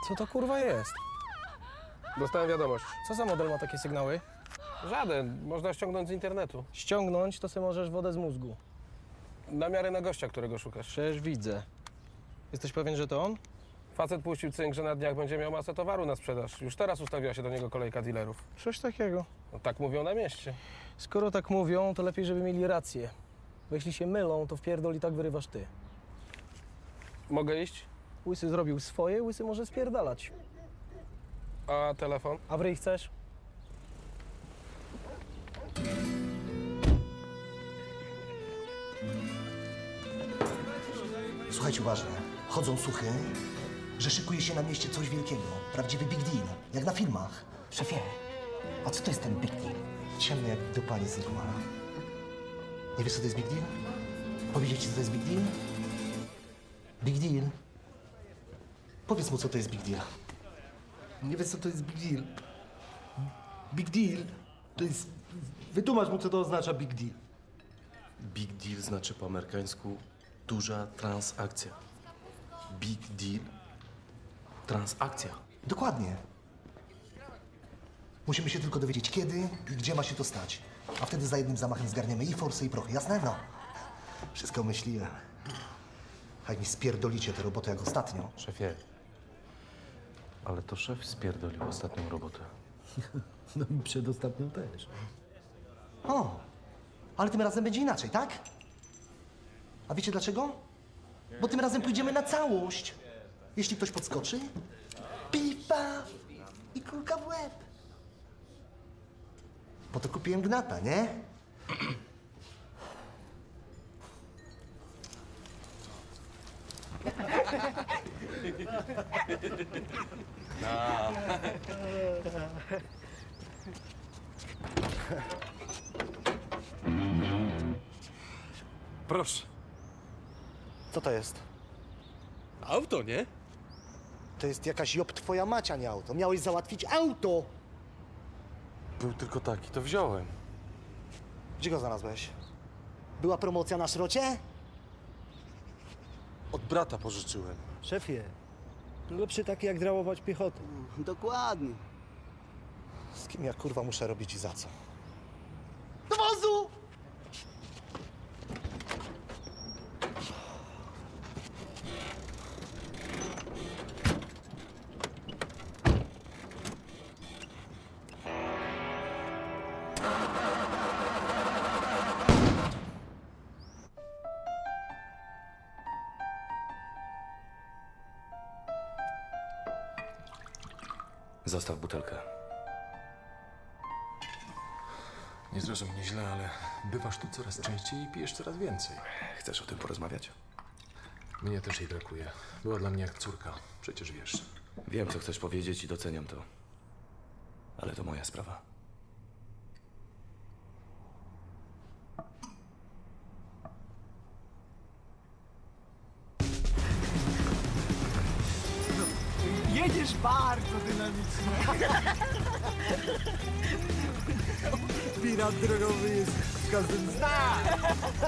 Co to kurwa jest? Dostałem wiadomość. Co za model ma takie sygnały? Żaden. Można ściągnąć z internetu. Ściągnąć to sobie możesz wodę z mózgu. Na miarę na gościa, którego szukasz. Przecież widzę. Jesteś pewien, że to on? Facet puścił cynk, że na dniach będzie miał masę towaru na sprzedaż. Już teraz ustawiła się do niego kolejka dealerów. Coś takiego. No, tak mówią na mieście. Skoro tak mówią, to lepiej, żeby mieli rację. Bo jeśli się mylą, to w pierdol i tak wyrywasz ty. Mogę iść? Łysy zrobił swoje, łysy może spierdalać. A telefon? A w ryj chcesz? Słuchajcie uważnie. Chodzą słuchy, że szykuje się na mieście coś wielkiego. Prawdziwy big deal. Jak na filmach. Szefie, a co to jest ten big deal? Ciemny jak do pani Zygma. Nie wiesz, co to jest big deal? Powiedzieć ci, co to jest big deal? Big deal? Powiedz mu, co to jest big deal. Nie wiesz, co to jest big deal. Big deal to jest... Wytłumacz mu, co to oznacza big deal. Big deal znaczy po amerykańsku duża transakcja. Big deal, transakcja. Dokładnie. Musimy się tylko dowiedzieć, kiedy i gdzie ma się to stać. A wtedy za jednym zamachem zgarniemy i forsy, i prochy. Jasne? No. Wszystko myśliłem. A jak mi spierdolicie tę robotę jak ostatnio. Szefie, ale to szef spierdolił ostatnią robotę. No i przedostatnią też. O, ale tym razem będzie inaczej, tak? A wiecie dlaczego? Bo tym razem pójdziemy na całość. Jeśli ktoś podskoczy, pipa i kulka w łeb. Po to kupiłem gnata, nie? Proszę. Co to jest? Auto, nie? To jest jakaś job twoja macia, nie auto. Miałeś załatwić auto. Był tylko taki, to wziąłem. Gdzie go znalazłeś? Była promocja na szrocie? Od brata pożyczyłem. Szefie, lepszy taki jak drałować piechotę. Dokładnie. Z kim ja kurwa muszę robić i za co? Do wozu! Zostaw butelkę. Nie zrozum mnie źle, ale bywasz tu coraz częściej i pijesz coraz więcej. Chcesz o tym porozmawiać? Mnie też jej brakuje. Była dla mnie jak córka, przecież wiesz. Wiem, co chcesz powiedzieć i doceniam to. Ale to moja sprawa. Jedziesz bardzo dynamicznie. Pirat drogowy jest w każdym znak.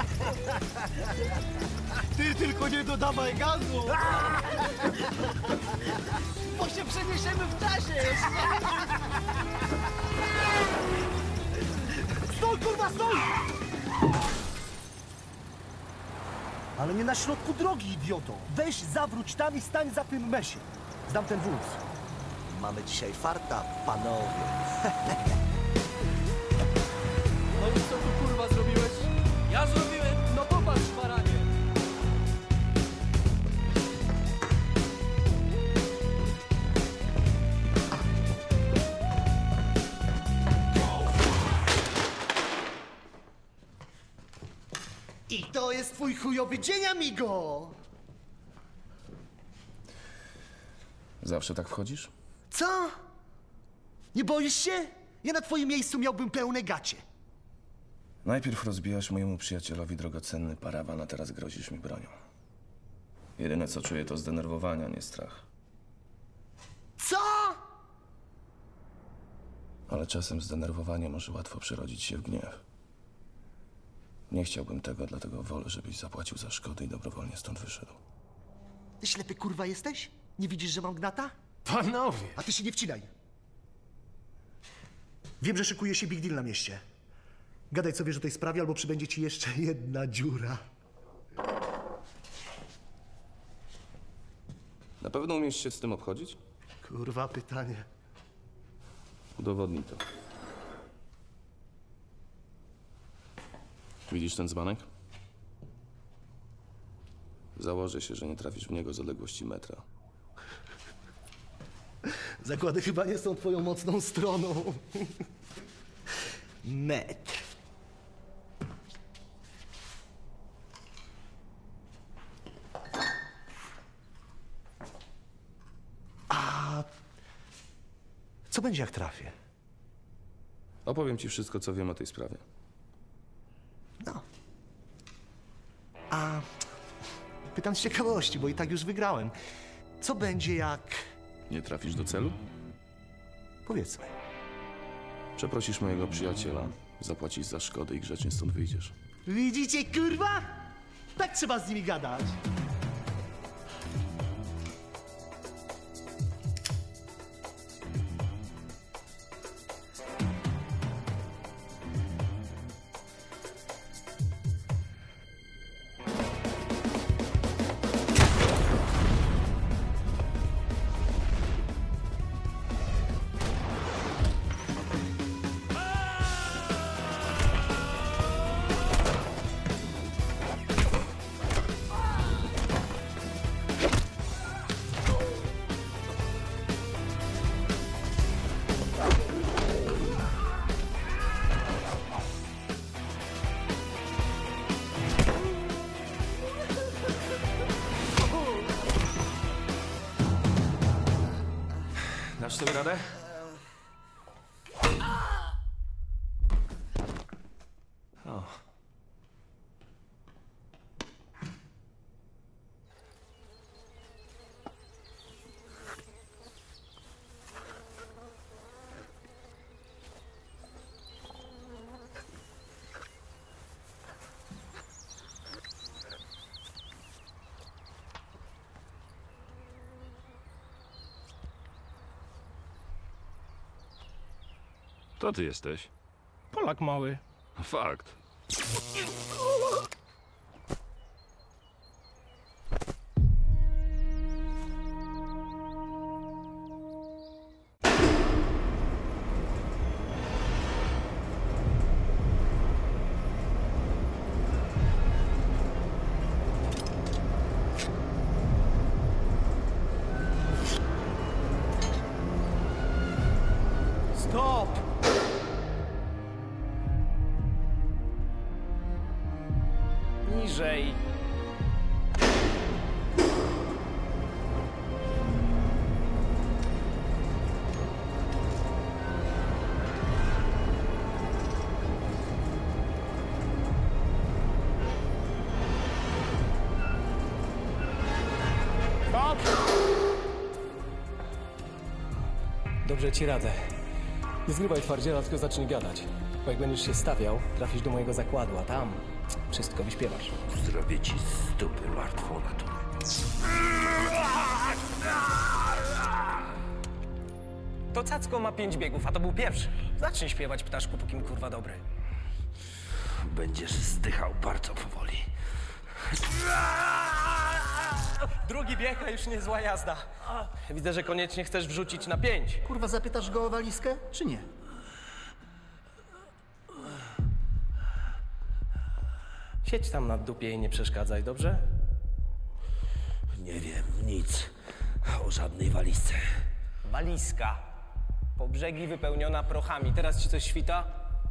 Ty tylko nie dodawaj gazu. Bo się przeniesiemy w czasie jeszcze. Stój, kurwa, stój! Ale nie na środku drogi, idioto. Weź, zawróć tam i stań za tym mesie. Znam ten wóz. Mamy dzisiaj farta, panowie. No i co tu kurwa zrobiłeś? Ja zrobiłem! No popatrz, baranie! I to jest twój chujowy dzień, amigo! Zawsze tak wchodzisz? Co? Nie boisz się? Ja na twoim miejscu miałbym pełne gacie. Najpierw rozbijasz mojemu przyjacielowi drogocenny parawan, a teraz grozisz mi bronią. Jedyne co czuję to zdenerwowanie, a nie strach. Co? Ale czasem zdenerwowanie może łatwo przerodzić się w gniew. Nie chciałbym tego, dlatego wolę, żebyś zapłacił za szkody i dobrowolnie stąd wyszedł. Ty ślepy kurwa jesteś? Nie widzisz, że mam gnata? Panowie! A ty się nie wcinaj. Wiem, że szykuje się big deal na mieście. Gadaj co wiesz o tej sprawie, albo przybędzie ci jeszcze jedna dziura. Na pewno umiesz się z tym obchodzić? Kurwa, pytanie. Udowodnij to. Widzisz ten dzbanek? Założę się, że nie trafisz w niego z odległości metra. Zakłady chyba nie są twoją mocną stroną. Metr. A co będzie, jak trafię? Opowiem ci wszystko, co wiem o tej sprawie. No. A pytam z ciekawości, bo i tak już wygrałem. Co będzie, jak... Nie trafisz do celu? Powiedzmy. Przeprosisz mojego przyjaciela, zapłacisz za szkodę i grzecznie stąd wyjdziesz. Widzicie, kurwa? Tak trzeba z nimi gadać. Dasz sobie radę? O. To ty jesteś. Polak mały. Fakt. Stop! Niżej. Stop! Dobrze ci radzę. Nie zgrywaj twardziela, tylko zacznij gadać. Bo jak będziesz się stawiał, trafisz do mojego zakładu, a tam wszystko wyśpiewasz. Zrobię ci z dupy martwą naturę. To Cacko ma 5 biegów, a to był pierwszy. Zacznij śpiewać, ptaszku, póki kurwa dobry. Będziesz zdychał bardzo powoli. Drugi bieg, a już niezła jazda. Widzę, że koniecznie chcesz wrzucić na 5. Kurwa, zapytasz go o walizkę, czy nie? Siedź tam na dupie i nie przeszkadzaj, dobrze? Nie wiem nic o żadnej walizce. Walizka. Po brzegi wypełniona prochami. Teraz ci coś świta?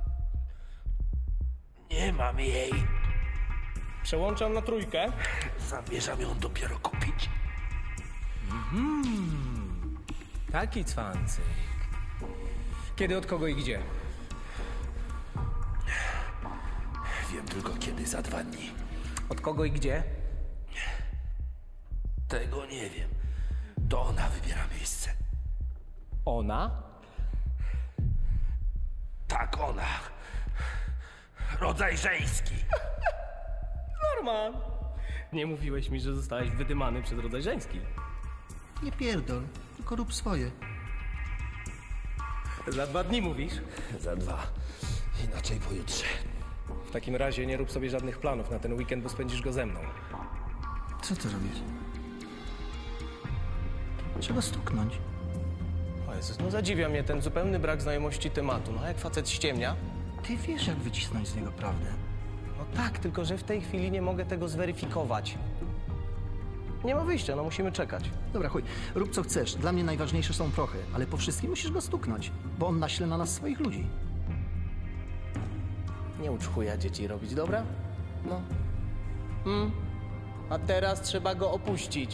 Nie mam jej. Przełączam na 3. Zamierzam ją dopiero kupić. Taki cwancyk. Kiedy, od kogo i gdzie? Wiem tylko kiedy, za 2 dni. Od kogo i gdzie? Tego nie wiem. To ona wybiera miejsce. Ona? Tak, ona. Rodzaj żeński. Norman. Nie mówiłeś mi, że zostałeś wydymany przez rodzaj żeński. Nie pierdol, tylko tylko rób swoje. Za 2 dni mówisz? Za 2. Inaczej pojutrze. W takim razie nie rób sobie żadnych planów na ten weekend, bo spędzisz go ze mną. Co ty robisz? Trzeba stuknąć. O Jezus, no zadziwia mnie ten zupełny brak znajomości tematu. No jak facet ściemnia? Ty wiesz, jak wycisnąć z niego prawdę. No tak, tylko że w tej chwili nie mogę tego zweryfikować. Nie ma wyjścia, no musimy czekać. Dobra, chuj, rób co chcesz. Dla mnie najważniejsze są prochy, ale po wszystkim musisz go stuknąć, bo on naśle na nas swoich ludzi. Nie ucz chuja dzieci robić, dobra? No. A teraz trzeba go opuścić.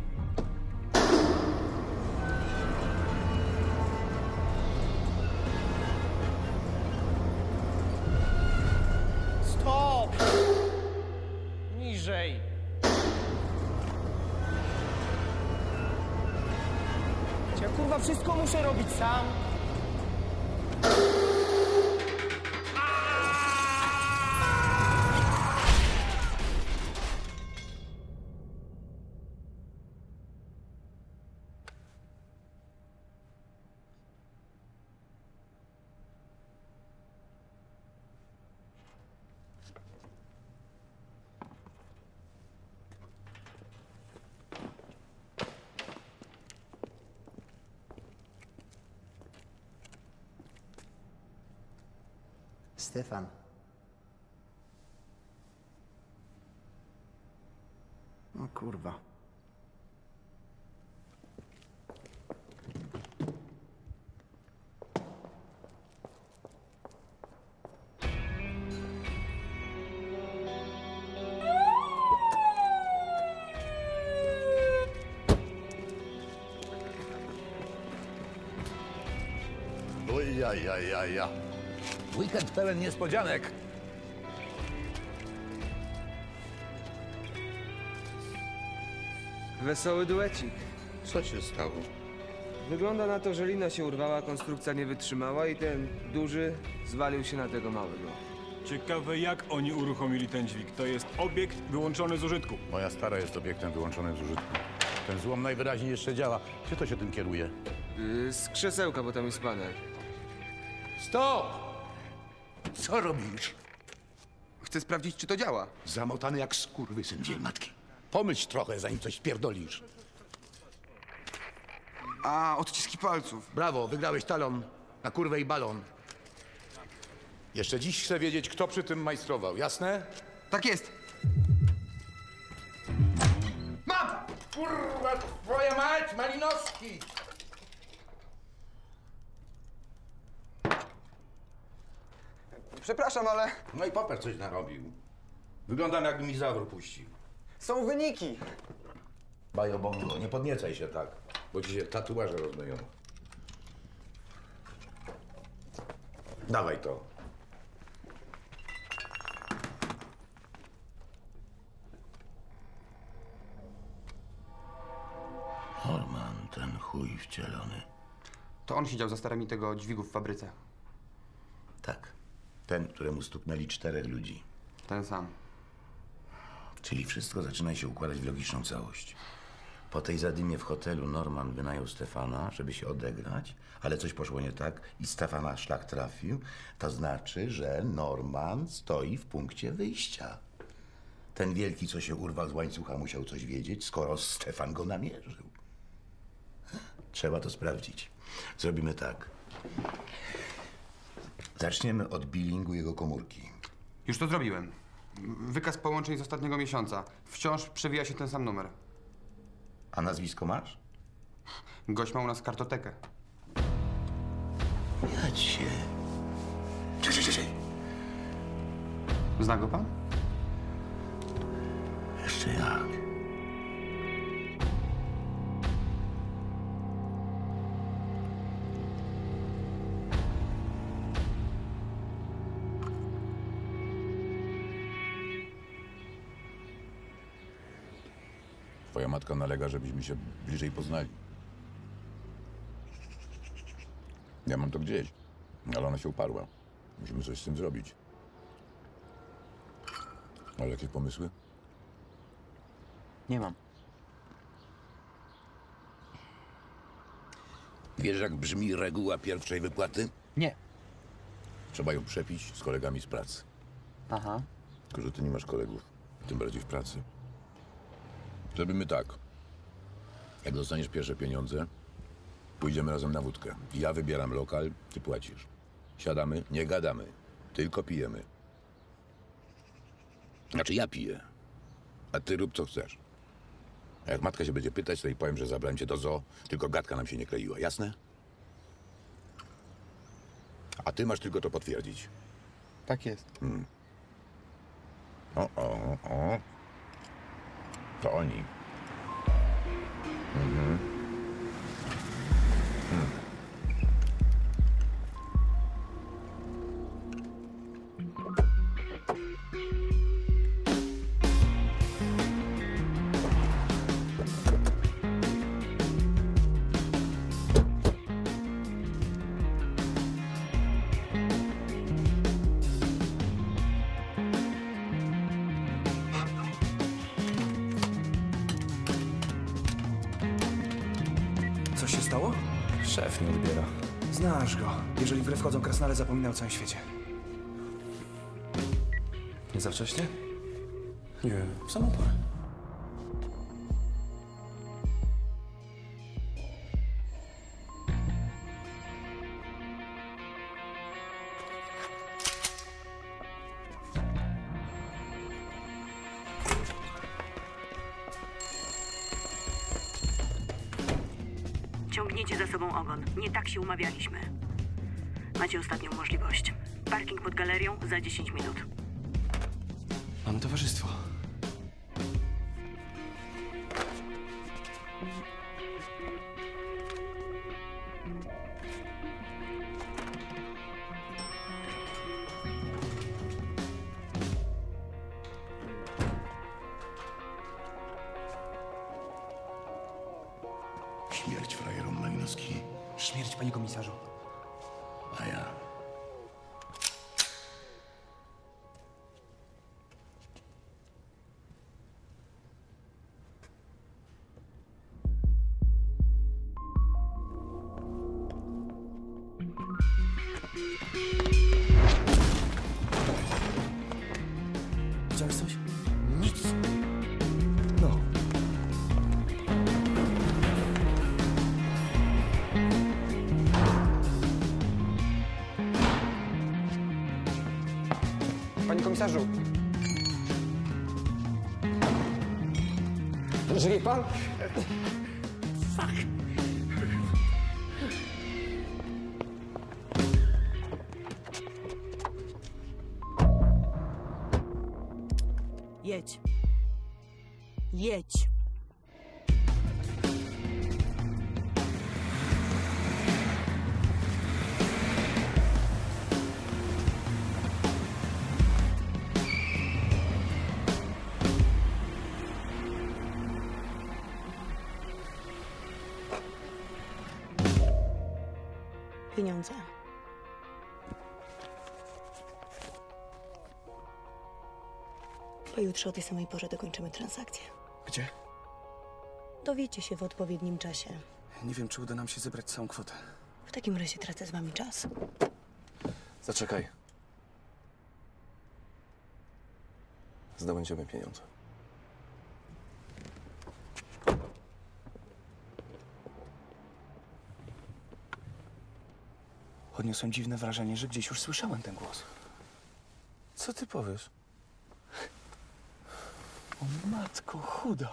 Stop! Niżej. Ja kurwa wszystko muszę robić sam. Stefan. O kurwa. Ja. Weekend pełen niespodzianek. Wesoły duecik. Co się stało? Wygląda na to, że lina się urwała, konstrukcja nie wytrzymała i ten duży zwalił się na tego małego. Ciekawe, jak oni uruchomili ten dźwig. To jest obiekt wyłączony z użytku. Moja stara jest obiektem wyłączonym z użytku. Ten złom najwyraźniej jeszcze działa. Gdzie to się tym kieruje? Z krzesełka, bo tam jest panel. Stop! Co robisz? Chcę sprawdzić, czy to działa. Zamotany jak skurwysyn dzień matki. Pomyśl trochę, zanim coś spierdolisz. A, odciski palców. Brawo, wygrałeś talon na kurwę i balon. Jeszcze dziś chcę wiedzieć, kto przy tym majstrował, jasne? Tak jest. Mam! Kurwa, twoja mać, Malinowski! Przepraszam, ale... No i Popper coś narobił. Wyglądam, jakby mi zawór puścił. Są wyniki. Bajo bongo, nie podniecaj się tak, bo ci się tatuaże rozmyją. Dawaj to. Norman, ten chuj wcielony. To on siedział za starami tego dźwigu w fabryce. Tak. Ten, któremu stuknęli 4 ludzi. Ten sam. Czyli wszystko zaczyna się układać w logiczną całość. Po tej zadymie w hotelu Norman wynajął Stefana, żeby się odegrać, ale coś poszło nie tak i Stefana szlak trafił. To znaczy, że Norman stoi w punkcie wyjścia. Ten wielki, co się urwał z łańcucha, musiał coś wiedzieć, skoro Stefan go namierzył. Trzeba to sprawdzić. Zrobimy tak. Zaczniemy od billingu jego komórki. Już to zrobiłem. Wykaz połączeń z ostatniego miesiąca. Wciąż przewija się ten sam numer. A nazwisko masz? Gość ma u nas kartotekę. Ja cię. Cześć. Zna go pan? Jeszcze jak. Twoja matka nalega, żebyśmy się bliżej poznali. Ja mam to gdzieś, ale ona się uparła. Musimy coś z tym zrobić. Ale jakie pomysły? Nie mam. Wiesz, jak brzmi reguła pierwszej wypłaty? Nie. Trzeba ją przepić z kolegami z pracy. Aha. Tylko, że ty nie masz kolegów, tym bardziej w pracy. Zrobimy tak. Jak dostaniesz pierwsze pieniądze, pójdziemy razem na wódkę. Ja wybieram lokal, ty płacisz. Siadamy, nie gadamy, tylko pijemy. Znaczy ja piję, a ty rób co chcesz. A jak matka się będzie pytać, to jej powiem, że zabrałem cię do zoo, tylko gadka nam się nie kleiła, jasne? A ty masz tylko to potwierdzić. Tak jest. O. To oni. Coś się stało? Szef nie odbiera. Znasz go. Jeżeli w grę wchodzą krasnale, zapomina o całym świecie. Nie za wcześnie? Nie, w samą porę. Ciągniecie za sobą ogon. Nie tak się umawialiśmy. Macie ostatnią możliwość. Parking pod galerią za 10 minut. Mamy towarzystwo. Śmierć frajerom Malinowski. Śmierć, panie komisarzu. A ja. Widziałeś coś? Nic. No. Panie komisarzu! Żyje pan? Fuck. Jedź. Jedź. Pieniądze. Pojutrze o tej samej porze dokończymy transakcję. Gdzie? Dowiecie się w odpowiednim czasie. Nie wiem, czy uda nam się zebrać całą kwotę. W takim razie tracę z wami czas. Zaczekaj. Zdobędziemy pieniądze. Odniosłem dziwne wrażenie, że gdzieś już słyszałem ten głos. Co ty powiesz? O matko chuda.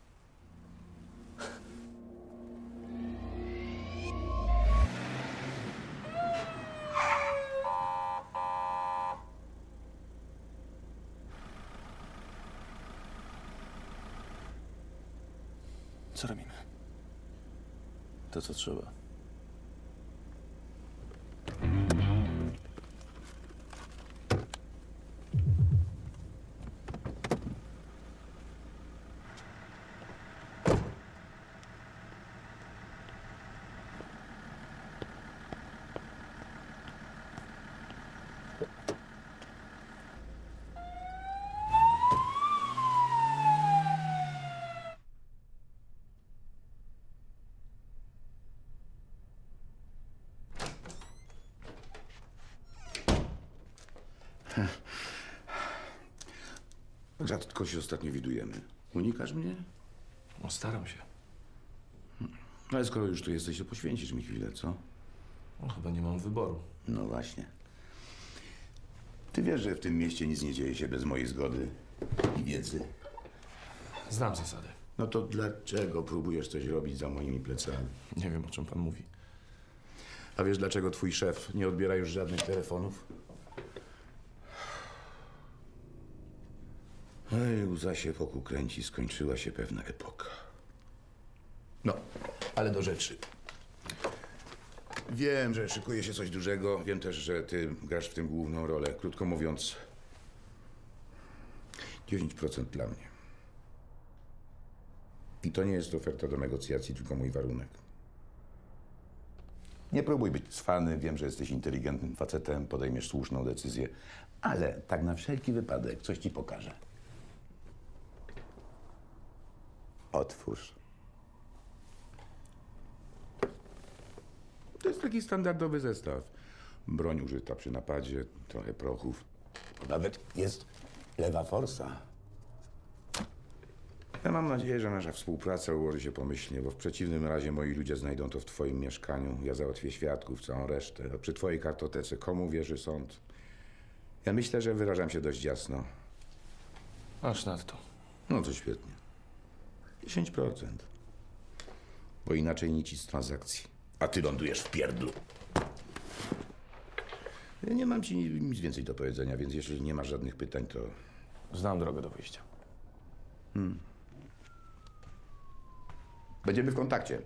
Co robimy? To co trzeba. Rzadko się ostatnio widujemy. Unikasz mnie? No, staram się. Ale skoro już tu jesteś, to poświęcisz mi chwilę, co? No, chyba nie mam wyboru. No właśnie. Ty wiesz, że w tym mieście nic nie dzieje się bez mojej zgody i wiedzy. Znam zasady. No to dlaczego próbujesz coś robić za moimi plecami? Nie wiem, o czym pan mówi. A wiesz, dlaczego twój szef nie odbiera już żadnych telefonów? Ej, łza się wokół kręci, skończyła się pewna epoka. No, ale do rzeczy. Wiem, że szykuje się coś dużego. Wiem też, że ty grasz w tym główną rolę. Krótko mówiąc, 10% dla mnie. I to nie jest oferta do negocjacji, tylko mój warunek. Nie próbuj być cwany. Wiem, że jesteś inteligentnym facetem, podejmiesz słuszną decyzję. Ale tak na wszelki wypadek coś ci pokażę. Otwórz. To jest taki standardowy zestaw. Broń użyta przy napadzie, trochę prochów. Nawet jest lewa forsa. Ja mam nadzieję, że nasza współpraca ułoży się pomyślnie, bo w przeciwnym razie moi ludzie znajdą to w twoim mieszkaniu. Ja załatwię świadków, całą resztę. A przy twojej kartotece komu wierzy sąd? Ja myślę, że wyrażam się dość jasno. Aż nadto. No to świetnie. 10%. Bo inaczej nic z transakcji. A ty lądujesz w pierdlu. Ja nie mam ci nic więcej do powiedzenia, więc jeśli nie masz żadnych pytań, to... Znam drogę do wyjścia. Będziemy w kontakcie.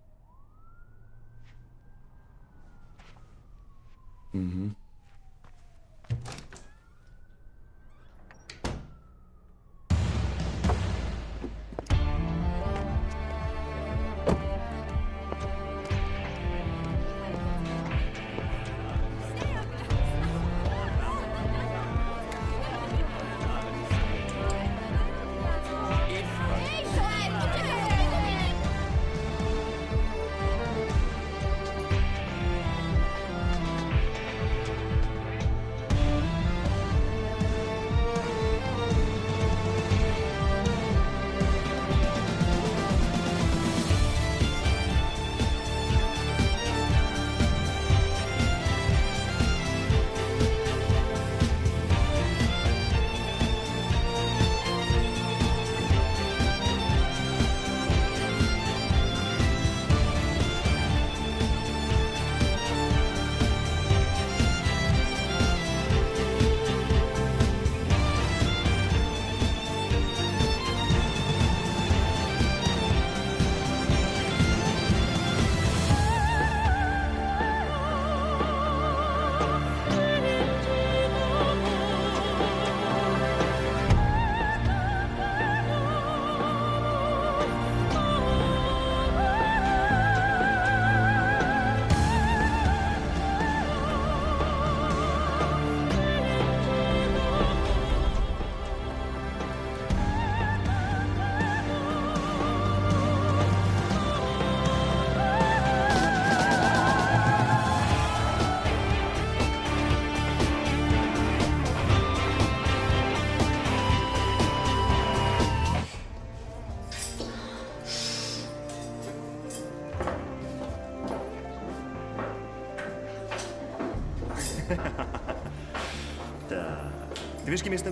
Ty wiesz, kim jestem?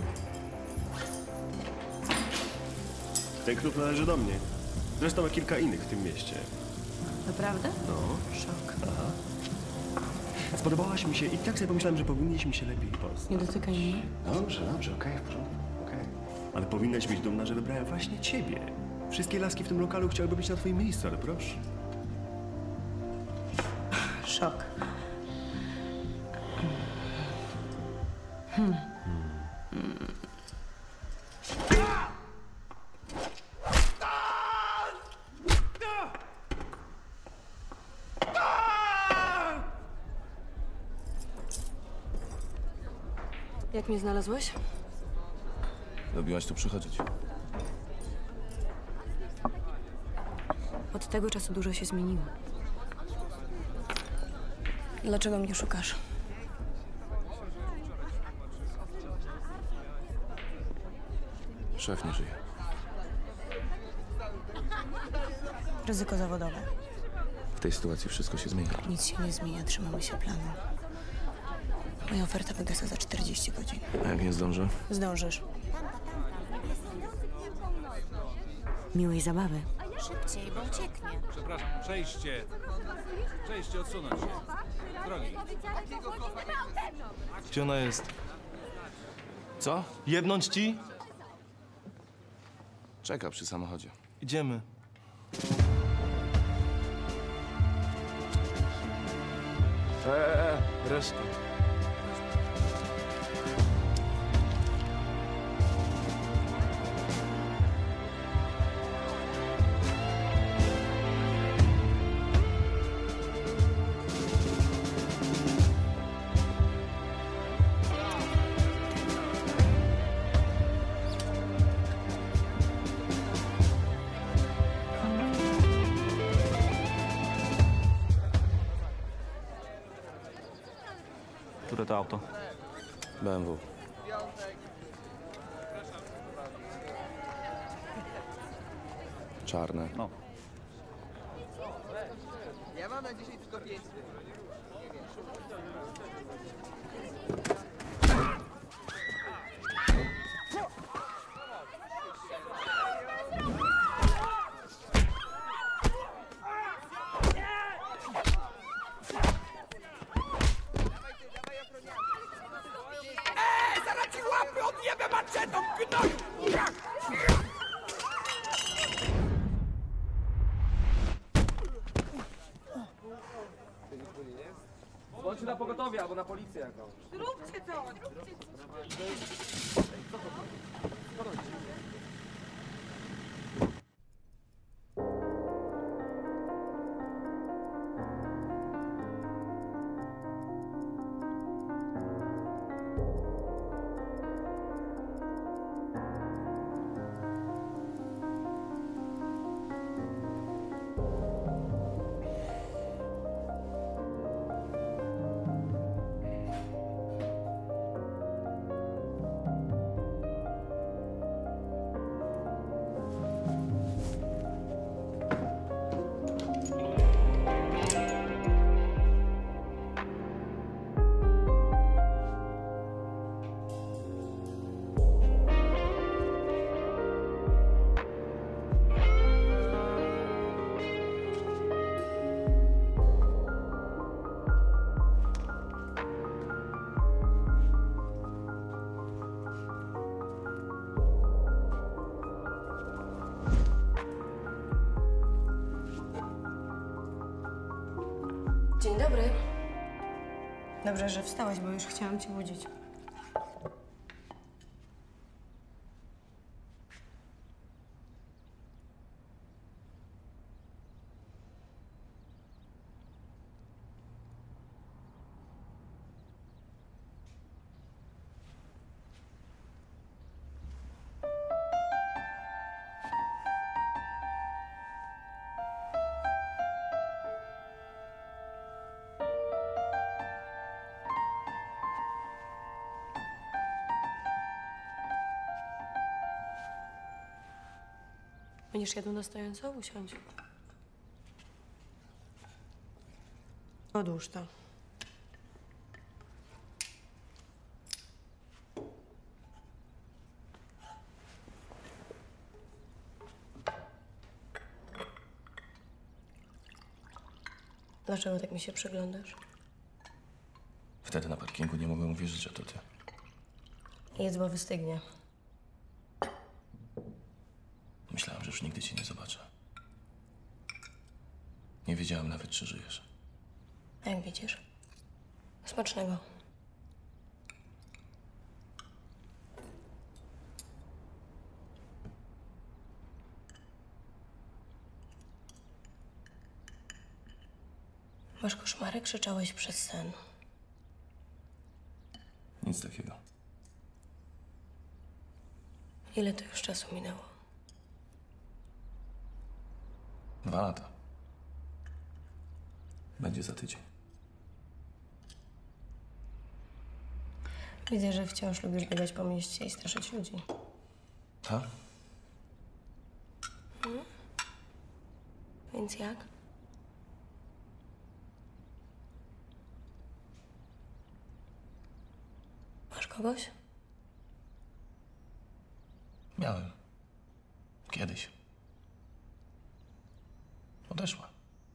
Ten klub należy do mnie. Zresztą jak kilka innych w tym mieście. Naprawdę? No. Szok. Aha. Spodobałaś mi się i tak sobie pomyślałem, że powinniśmy się lepiej poznać. Nie dotykaj mnie. Dobrze, okej, w porządku, okej. Ale powinnaś być dumna, że wybrałem właśnie ciebie. Wszystkie laski w tym lokalu chciałyby być na twoim miejscu, ale proszę. Szok. Jak mnie znalazłeś? Lubiłaś tu przychodzić. Od tego czasu dużo się zmieniło. Dlaczego mnie szukasz? Szef nie żyje. Ryzyko zawodowe. W tej sytuacji wszystko się zmienia. Nic się nie zmienia, trzymamy się planu. Moja oferta wygasa za 40 godzin. A jak nie zdążę? Zdążysz. Miłej zabawy. Szybciej, bo ucieknie. Przepraszam, przejście. Przejście, odsunąć się. Drogi. Gdzie ona jest? Co? Jebnąć ci? Czeka przy samochodzie. Idziemy. Reszta. Które to auto? BMW. Czarne. No. Ja mam na dzisiaj tylko 5. Zaraz ci łapy odjebę maczetą, gnoju! Bądźcie na pogotowie albo na policję jakąś. Zróbcie to! Dzień dobry. Dobrze, że wstałaś, bo już chciałam cię budzić. Będziesz jadł na stojąco? Usiądź. Odłóż to. Dlaczego tak mi się przyglądasz? Wtedy na parkingu nie mogłem uwierzyć, że to ty. Jedz, bo wystygnie. Myślałem, że już nigdy cię nie zobaczę. Nie wiedziałem nawet, czy żyjesz. A jak widzisz? Smacznego. Masz koszmary? Krzyczałeś przez sen. Nic takiego. Ile to już czasu minęło? 2 lata. Będzie za tydzień. Widzę, że wciąż lubisz biegać po mieście i straszyć ludzi. Ta? Więc jak? Masz kogoś? Miałem. Kiedyś. Odeszła.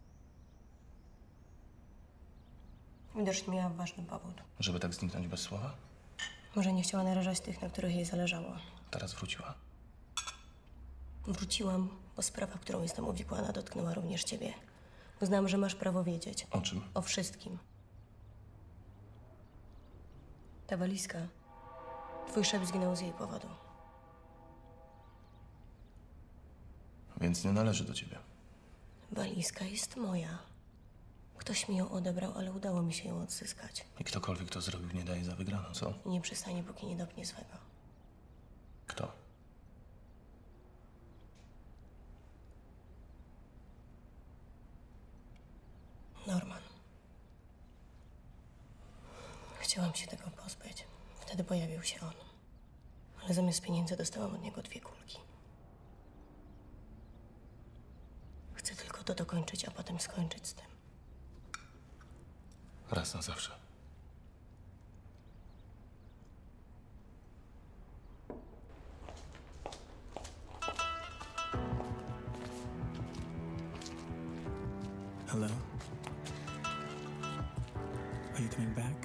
Widocznie miała ważny powód. Żeby tak zniknąć bez słowa? Może nie chciała narażać tych, na których jej zależało. Teraz wróciła. Wróciłam, bo sprawa, w którą jestem uwikłana, dotknęła również ciebie. Uznałam, że masz prawo wiedzieć. O czym? O wszystkim. Ta walizka. Twój szef zginął z jej powodu. Więc nie należy do ciebie. Walizka jest moja. Ktoś mi ją odebrał, ale udało mi się ją odzyskać. I ktokolwiek to zrobił, nie daje za wygraną, co? I nie przestanie, póki nie dopnie swego. Kto? Norman. Chciałam się tego pozbyć. Wtedy pojawił się on. Ale zamiast pieniędzy dostałam od niego 2 kulki. Chcę tylko to dokończyć, a potem skończyć z tym. Raz na zawsze. Hello? Are you coming back?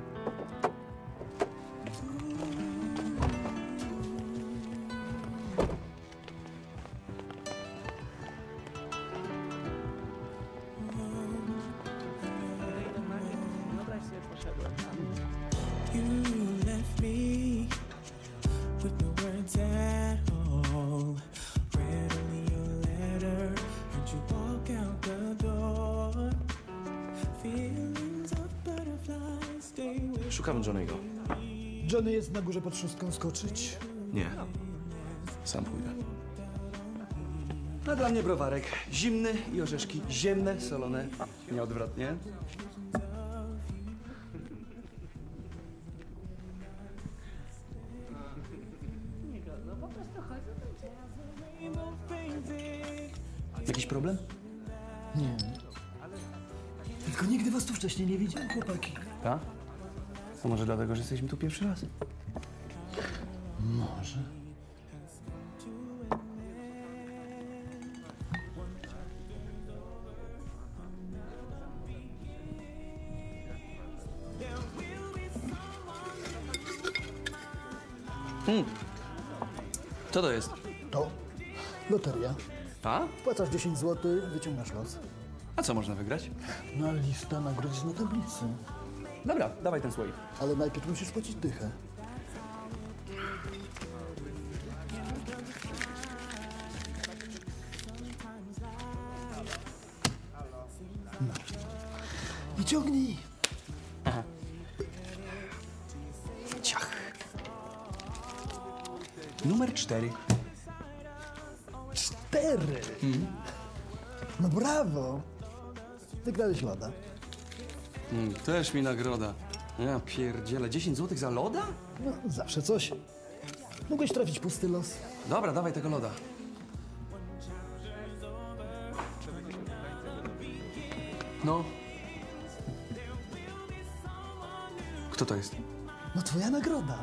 You left me with no words at all. Read only your letter, heard you walk out the door. Feelings of butterflies stay with Szukam Johnny'ego. Johnny jest na górze pod szóstką skoczyć. Nie. Sam pójdę. A dla mnie browarek. Zimny i orzeszki ziemne, solone. Nieodwrotnie. Jakiś problem? Nie. Tylko nigdy was tu wcześniej nie widziałem, chłopaki. Tak? To może dlatego, że jesteśmy tu pierwszy raz? Może. Co to jest? To loteria. A? Wpłacasz 10 zł, wyciągasz los. A co można wygrać? No, lista nagród jest na tablicy. Dobra, dawaj ten słoik. Ale najpierw musisz płacić dychę. No. I ciągnij. Aha. Ciach. Numer 4. 4. No brawo. Wygrałeś loda. Też mi nagroda. Ja pierdzielę, 10 zł za loda? No, zawsze coś. Mogłeś trafić pusty los. Dobra, dawaj tego loda. No. Kto to jest? No twoja nagroda.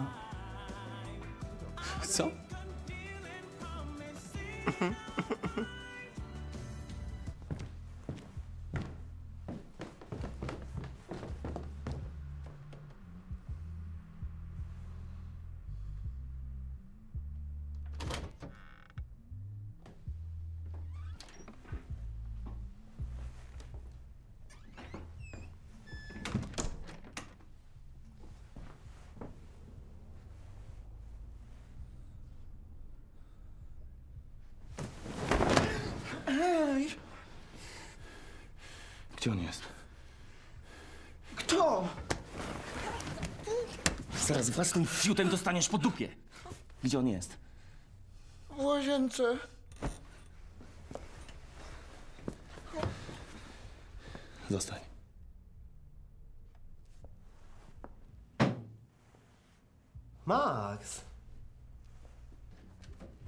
Co? Ej! Gdzie on jest? Kto? Zaraz własnym fiutem dostaniesz po dupie. Gdzie on jest? W łazience. Zostań. Max!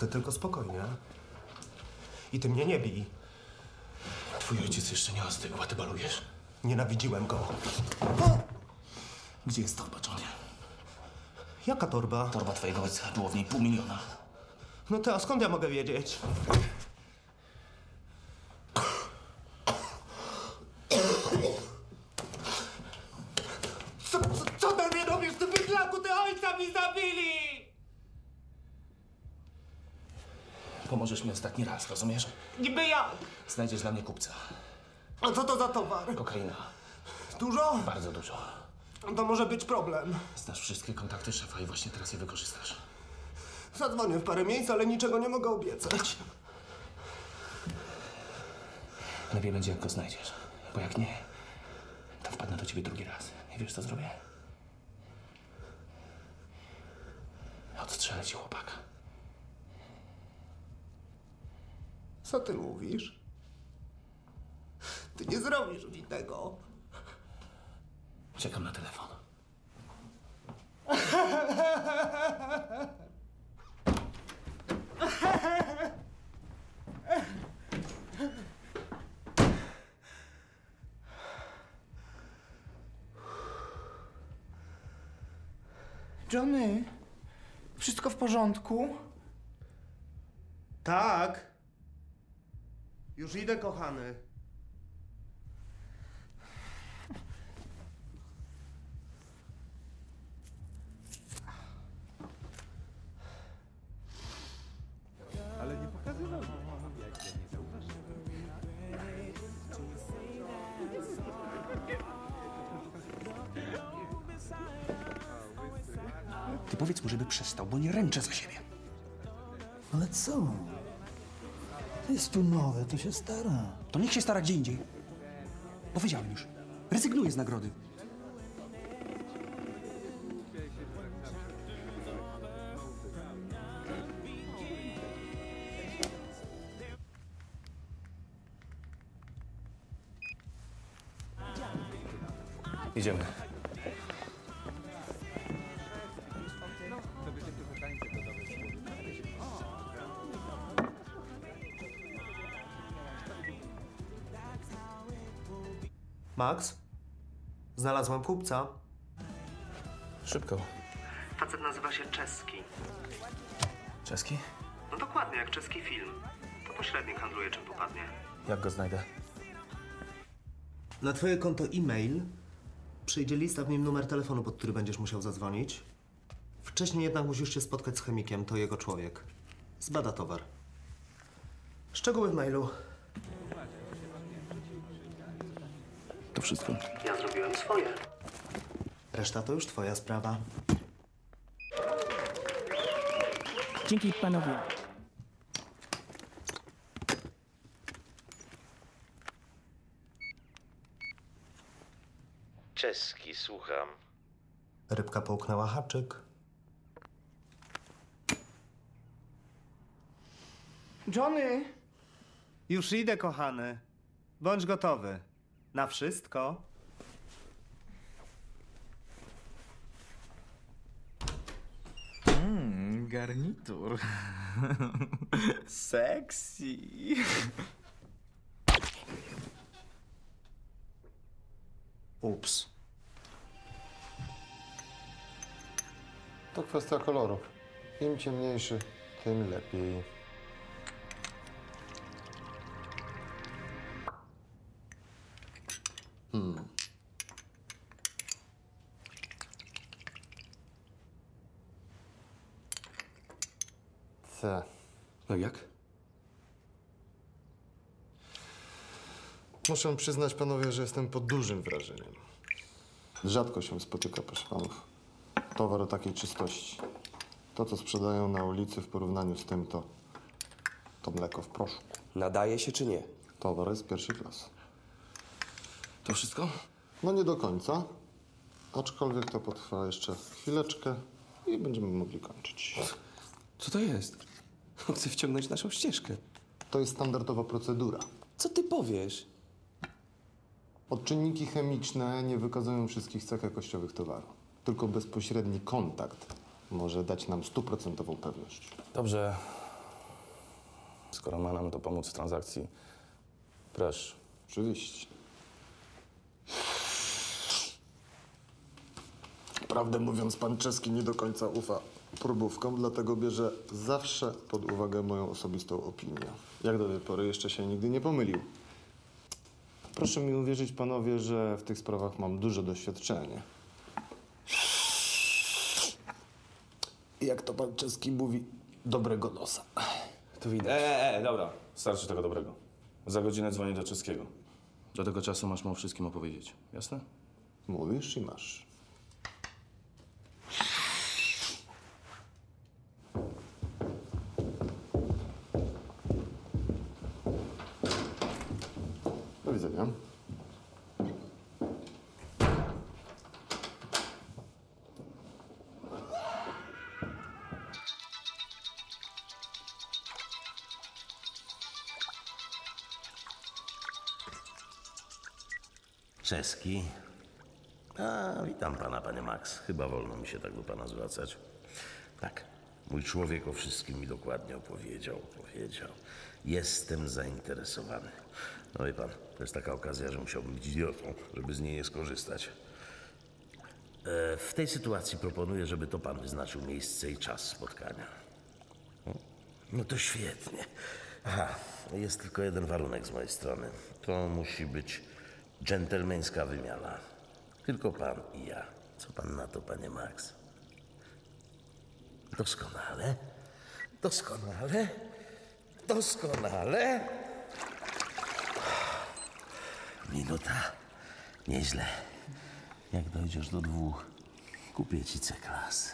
ty tylko spokojnie. I ty mnie nie bij. Twój ojciec jeszcze nie ostygł, a ty balujesz? Nienawidziłem go. Gdzie jest torba, Johnny? Jaka torba? Torba twojego ojca. Było w niej 500 000. No to, a skąd ja mogę wiedzieć? Co ty mnie robisz, ty bydlaku? Ty ojca mi zabili! Pomożesz mi ostatni raz, rozumiesz? Niby jak? Znajdziesz dla mnie kupca. A co to za towar? Kokaina. Dużo? Bardzo dużo. To może być problem. Znasz wszystkie kontakty szefa i właśnie teraz je wykorzystasz. Zadzwonię w parę miejsc, ale niczego nie mogę obiecać. Lepiej będzie, jak go znajdziesz. Bo jak nie, to wpadnę do ciebie drugi raz. I wiesz, co zrobię? Odstrzelę ci chłopaka. Co ty mówisz? Ty nie zrobisz mi tego. Czekam na telefon. Johnny, wszystko w porządku? Tak. Już idę, kochany. Ale nie pokazywał. Jak ja nie zauważyłem. Ty powiedz mu, żeby przestał, bo nie ręczę za siebie. Ale co? To jest tu nowe, to się stara. To niech się stara gdzie indziej. Powiedziałem już. Rezygnuję z nagrody. Idziemy. Max? Znalazłem kupca. Szybko. Facet nazywa się Czeski. Czeski? No dokładnie, jak czeski film. To pośrednik handluje czym popadnie. Jak go znajdę? Na twoje konto e-mail przyjdzie lista, w nim numer telefonu, pod który będziesz musiał zadzwonić. Wcześniej jednak musisz się spotkać z chemikiem, to jego człowiek. Zbada towar. Szczegóły w mailu. To wszystko. Ja zrobiłem swoje. Reszta to już twoja sprawa. Dzięki, panowie. Czeski, słucham. Rybka połknęła haczyk. Johnny! Już idę, kochany. Bądź gotowy. Na wszystko. Garnitur. Sexy. Ups. To kwestia koloru. Im ciemniejszy, tym lepiej. C. No jak? Muszę przyznać, panowie, że jestem pod dużym wrażeniem. Rzadko się spotyka, proszę panów, towar o takiej czystości. To, co sprzedają na ulicy w porównaniu z tym, to mleko w proszku. Nadaje się czy nie? Towar jest pierwszej klasy. To wszystko? No nie do końca, aczkolwiek to potrwa jeszcze chwileczkę i będziemy mogli kończyć. Co to jest? Chcę wciągnąć naszą ścieżkę. To jest standardowa procedura. Co ty powiesz? Odczynniki chemiczne nie wykazują wszystkich cech jakościowych towaru. Tylko bezpośredni kontakt może dać nam 100% pewność. Dobrze. skoro ma nam to pomóc w transakcji, proszę. Oczywiście. Prawdę mówiąc, pan Czeski nie do końca ufa próbówkom, dlatego bierze zawsze pod uwagę moją osobistą opinię. Jak do tej pory jeszcze się nigdy nie pomylił. Proszę mi uwierzyć, panowie, że w tych sprawach mam duże doświadczenie. I jak to pan Czeski mówi, dobrego nosa. To widać. Dobra. Starczy tego dobrego. Za godzinę dzwonię do Czeskiego. Do tego czasu masz mu o wszystkim opowiedzieć. Jasne? Mówisz i masz. Do widzenia. Czeski. A, witam pana, panie Max. Chyba wolno mi się tak do pana zwracać. Tak, mój człowiek o wszystkim mi dokładnie opowiedział. Jestem zainteresowany. No wie pan, to jest taka okazja, że musiałbym być idiotą, żeby z niej nie skorzystać. W tej sytuacji proponuję, żeby to pan wyznaczył miejsce i czas spotkania. No to świetnie. Aha, jest tylko jeden warunek z mojej strony. To musi być dżentelmeńska wymiana. Tylko pan i ja. Co pan na to, panie Max? Doskonale. Minuta. Nieźle. Jak dojdziesz do 2, kupię ci C-klasę.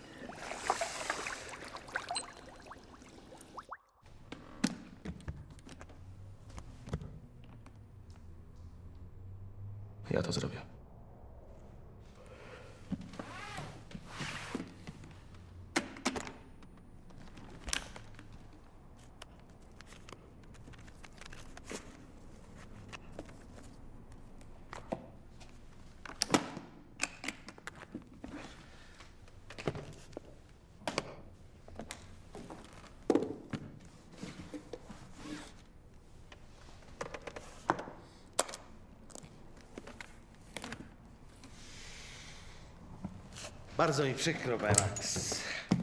Ja to zrobię. Bardzo mi przykro, Max.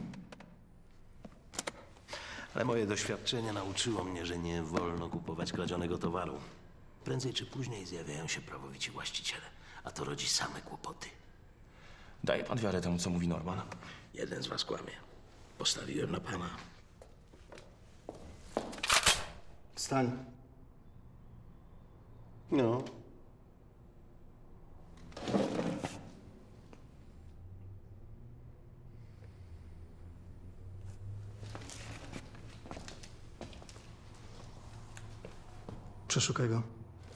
Ale moje doświadczenie nauczyło mnie, że nie wolno kupować kradzionego towaru. Prędzej czy później zjawiają się prawowici właściciele, a to rodzi same kłopoty. Daje pan wiarę temu, co mówi Norman? Jeden z was kłamie. Postawiłem na pana. Wstań. No. Przeszukaj go.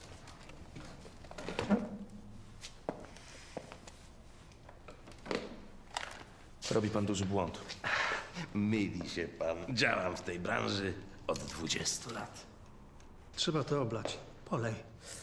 Robi pan duży błąd. Myli się pan. Działam w tej branży od 20 lat. Trzeba to oblać. Polej.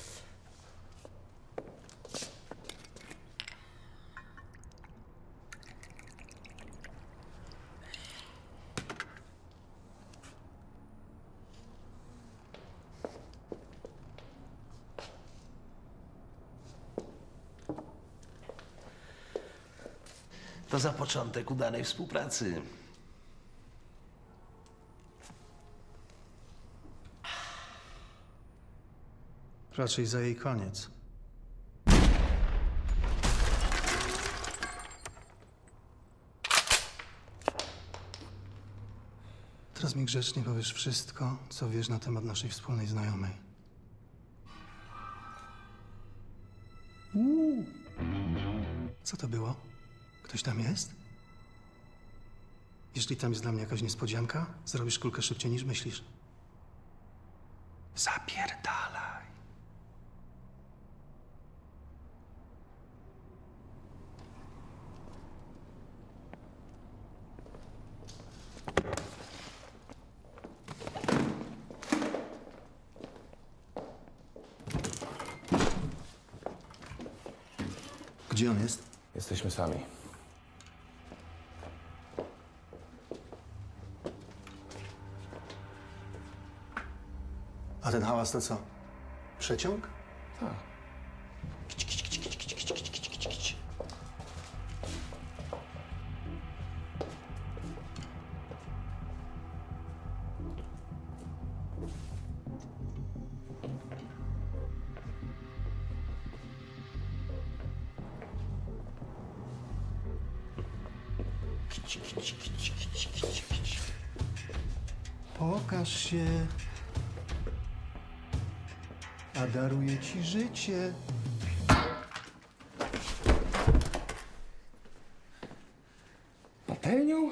To za początek udanej współpracy. Raczej za jej koniec. Teraz mi grzecznie powiesz wszystko, co wiesz na temat naszej wspólnej znajomej. Co to było? Ktoś tam jest? Jeśli tam jest dla mnie jakaś niespodzianka, zrobisz kulkę szybciej niż myślisz. Zapierdalaj. Gdzie on jest? Jesteśmy sami. A ten hałas to co? Przeciąg? Tak. Pokaż się, a daruję ci życie. Patelnią?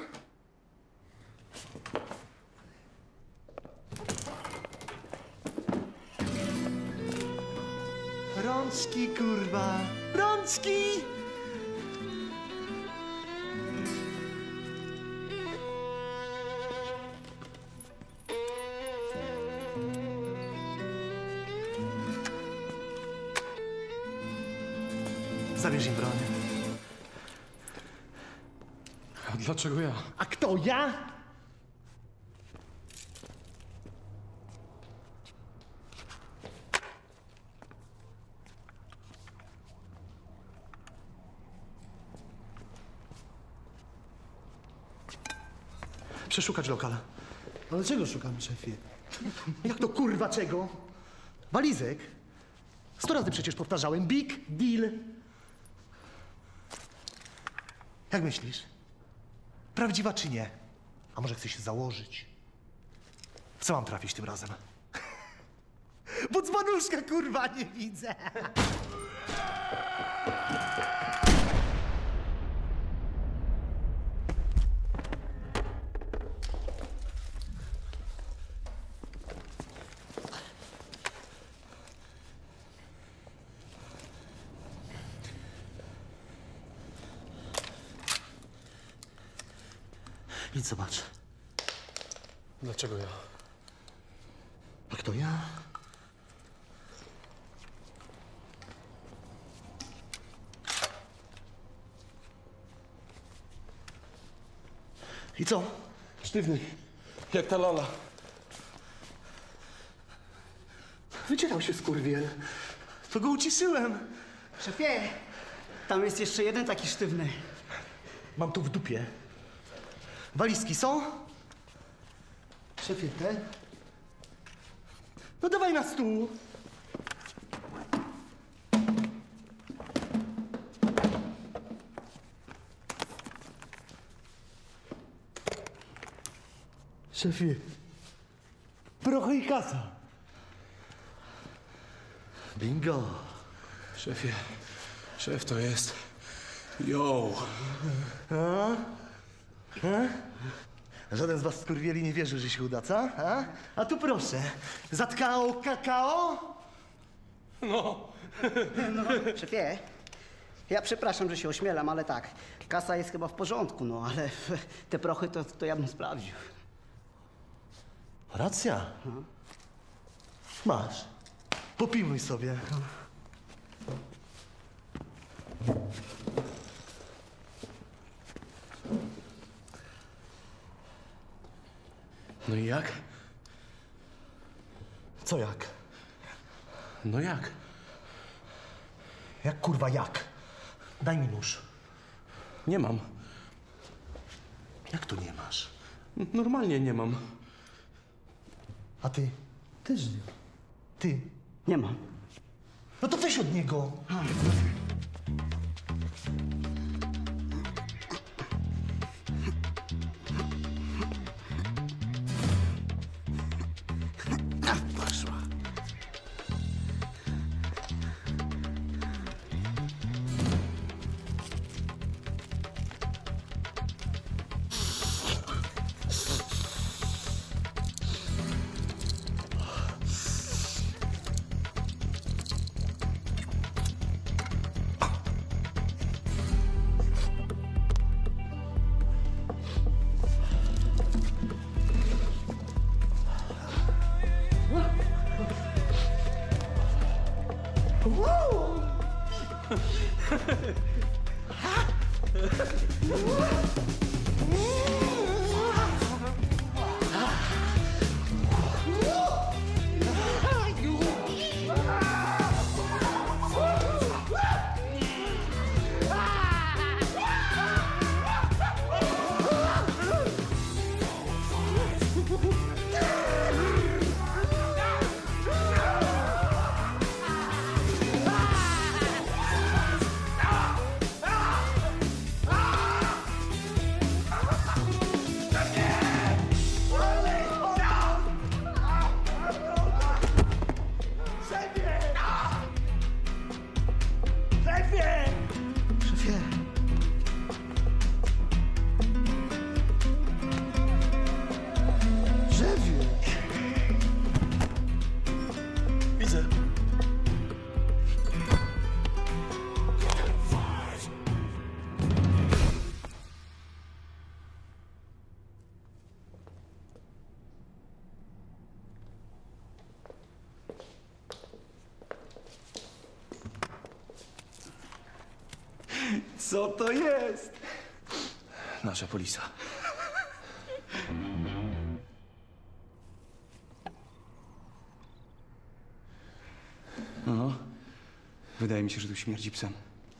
Rączki, kurwa! Rączki! Zabierz im broń. A dlaczego ja? A kto, ja? Przeszukać lokal. Ale czego szukamy, szefie? Jak to kurwa czego? Walizek? 100 razy przecież powtarzałem. Big deal. Jak myślisz? Prawdziwa czy nie? A może chcesz się założyć? W co mam trafić tym razem? Bo dzbanuszka kurwa nie widzę. Idź zobacz. Dlaczego ja? A kto ja? I co? Sztywny. Jak ta Lola. Wycierał się skurwiel. To go uciszyłem. Szefie, tam jest jeszcze jeden taki sztywny. Mam tu w dupie. Walizki są? Szefie, te? No dawaj na stół. Szefie, Prochy i kasa. Bingo. Szefie, szef to jest... Yo! A? Żaden z was skurwieli nie wierzy, że się uda, co? A tu proszę. Zatkao kakao? No. No, szefie, ja przepraszam, że się ośmielam, ale tak, kasa jest chyba w porządku, no, ale te prochy to ja bym sprawdził. Racja. Masz. Popilnuj sobie. No i jak? Co jak? No jak? Jak kurwa jak? Daj mi nóż. Nie mam. Jak to nie masz? Normalnie nie mam. A ty? Też nie. Ty? Nie mam. No to weź od niego. Poszła. Co to jest? Nasza polisa. No, wydaje mi się, że tu śmierdzi psem.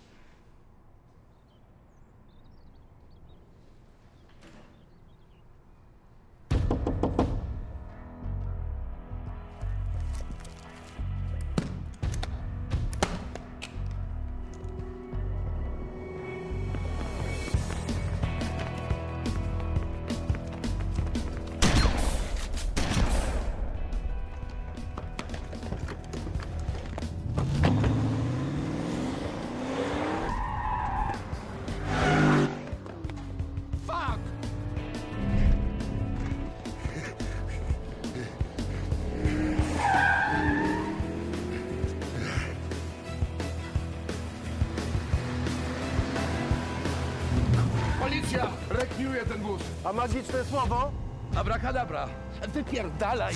Policja! Rekniuje ten wóz. A magiczne słowo? Abracadabra. Wypierdalaj!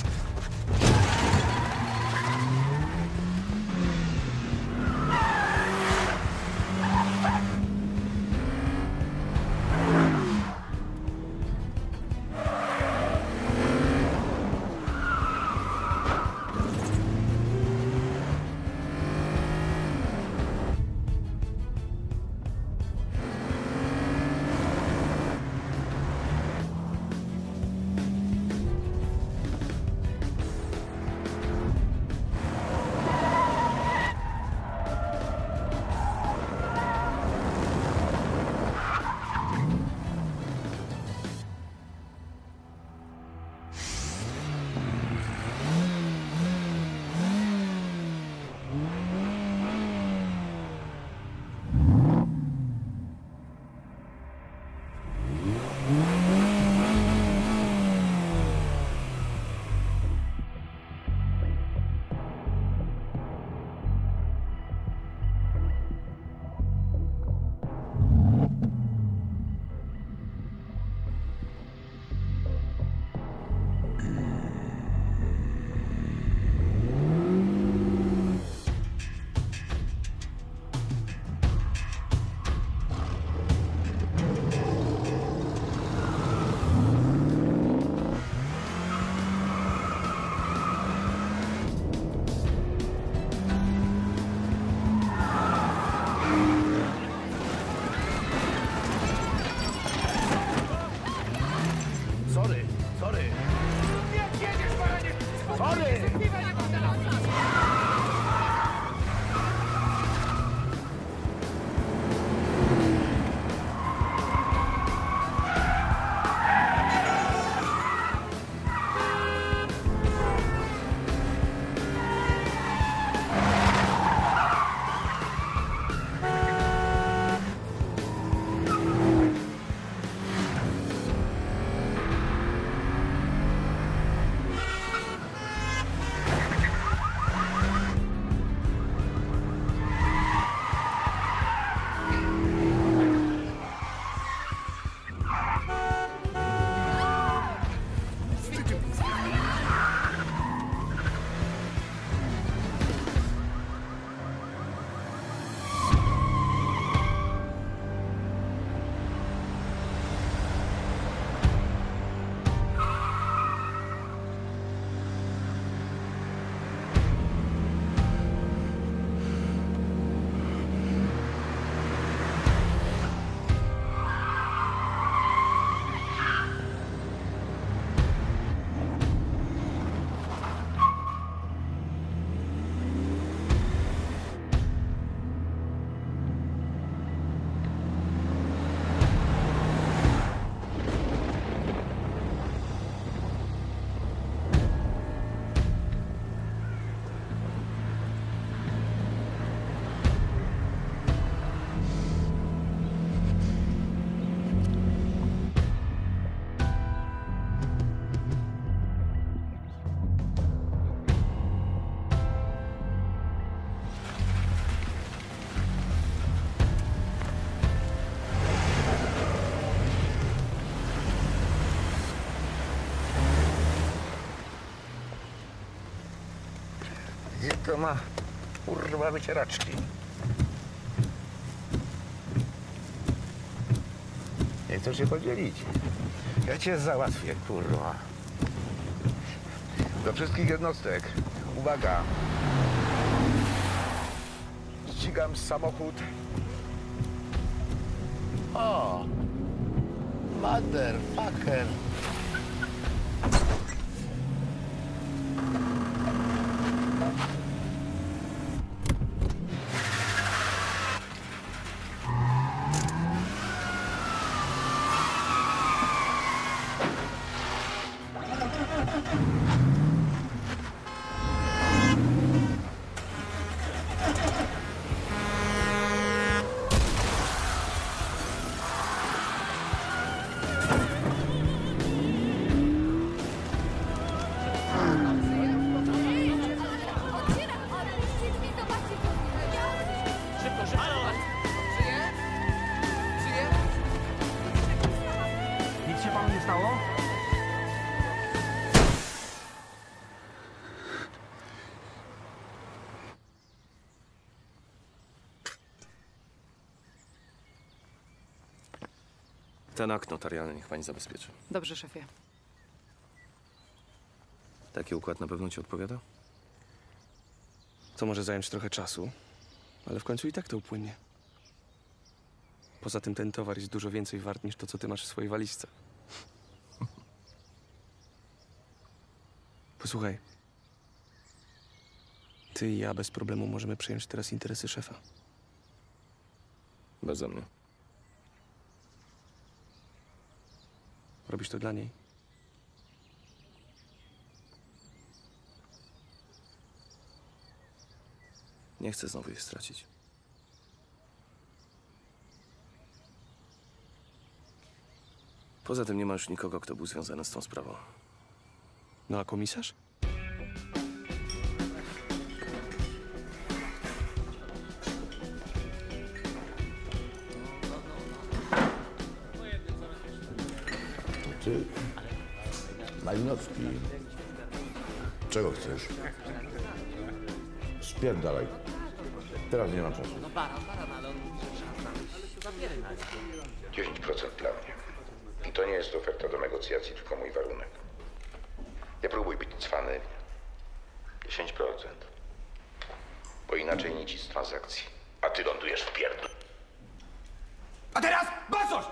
Gdzie to ma, kurwa, wycieraczki? Nie chcesz się podzielić? Ja cię załatwię, kurwa. Do wszystkich jednostek. Uwaga. Ścigam samochód. O! Motherfucker! Nic się panu nie stało? Ten akt notarialny niech pani zabezpieczy. Dobrze, szefie. Taki układ na pewno ci odpowiada? To może zająć trochę czasu, ale w końcu i tak to upłynie. Poza tym ten towar jest dużo więcej wart niż to, co ty masz w swojej walizce. Posłuchaj. Ty i ja bez problemu możemy przejąć teraz interesy szefa. Beze mnie. Robisz to dla niej? Nie chcę znowu jej stracić. Poza tym nie ma już nikogo, kto był związany z tą sprawą. No a komisarz? Ty, Malinowski, czego chcesz? Spierdalaj. Teraz nie mam czasu. 10% dla mnie. I to nie jest oferta do negocjacji, tylko mój warunek. Nie próbuj być cwany. 10%. Bo inaczej nic z transakcji. A ty lądujesz w pierdol. A teraz bacoś!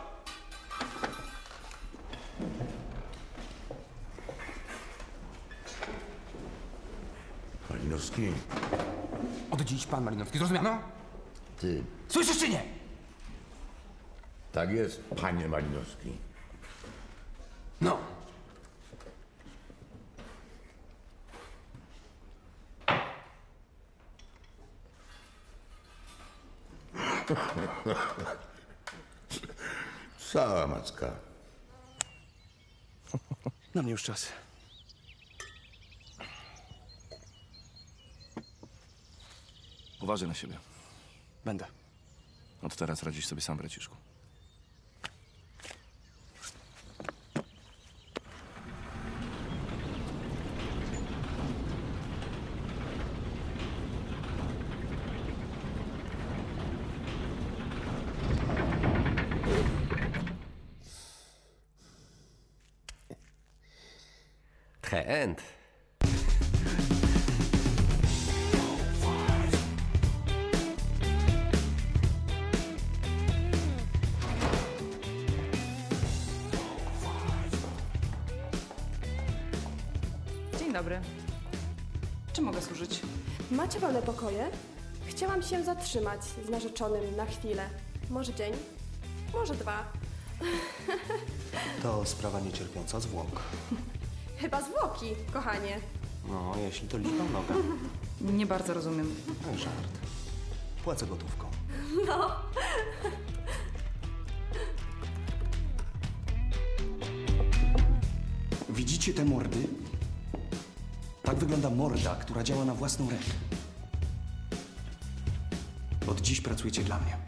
Malinowski. Od dziś pan Malinowski, zrozumiano? Ty. Słyszysz czy nie? Tak jest, panie Malinowski. No. Cała macka. Na mnie już czas. Uważaj na siebie. Będę. Od teraz radzisz sobie sam, braciszku. The end. Dzień dobry. Czym mogę służyć? Macie wolne pokoje? Chciałam się zatrzymać z narzeczonym na chwilę. Może dzień, może dwa. To sprawa niecierpiąca zwłok. Chyba zwłoki, kochanie. No, jeśli to liczba noga. Nie bardzo rozumiem. Żart. Płacę gotówką. No. Widzicie te mordy? Tak wygląda morda, która działa na własną rękę. Od dziś pracujecie dla mnie.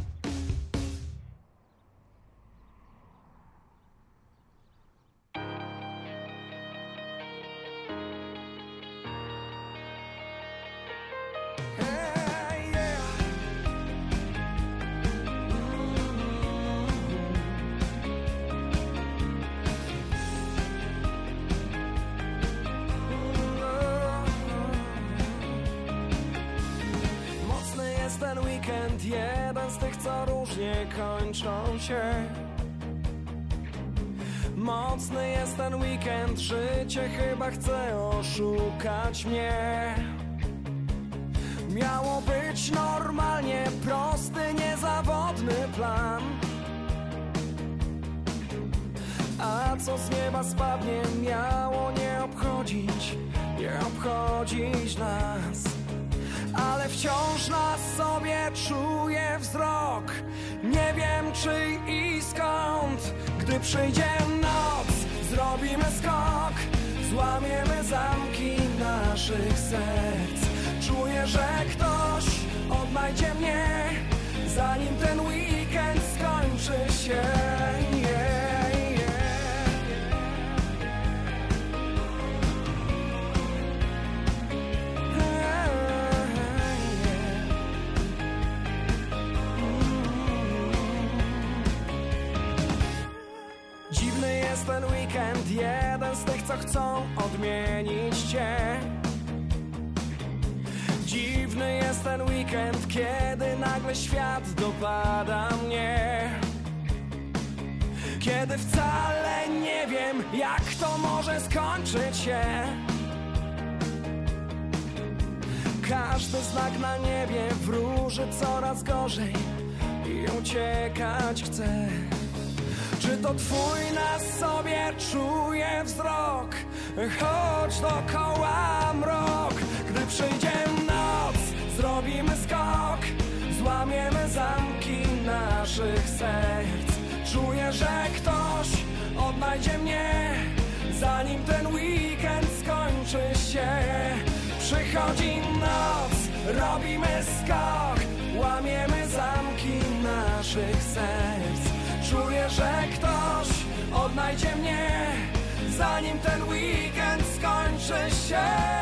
weekend, jeden z tych, co różnie kończą się. Mocny jest ten weekend, życie chyba chce oszukać mnie. Miało być normalnie, prosty, niezawodny plan. A co z nieba spadnie, miało nie obchodzić nas. Ale wciąż na sobie czuję wzrok, nie wiem czy i skąd. Gdy przyjdzie noc, zrobimy skok, złamiemy zamki naszych serc. Czuję, że ktoś odnajdzie mnie, zanim ten weekend skończy się. Dziwny jest ten weekend, jeden z tych, co chcą odmienić cię. Dziwny jest ten weekend, kiedy nagle świat dopada mnie. Kiedy wcale nie wiem, jak to może skończyć się. Każdy znak na niebie wróży coraz gorzej i uciekać chcę. Czy to twój na sobie czuje wzrok, choć dookoła mrok. Gdy przyjdzie noc, zrobimy skok, złamiemy zamki naszych serc. Czuję, że ktoś odnajdzie mnie, zanim ten weekend skończy się. Przychodzi noc, robimy skok, łamiemy zamki naszych serc. Czuję, że ktoś odnajdzie mnie, zanim ten weekend skończy się.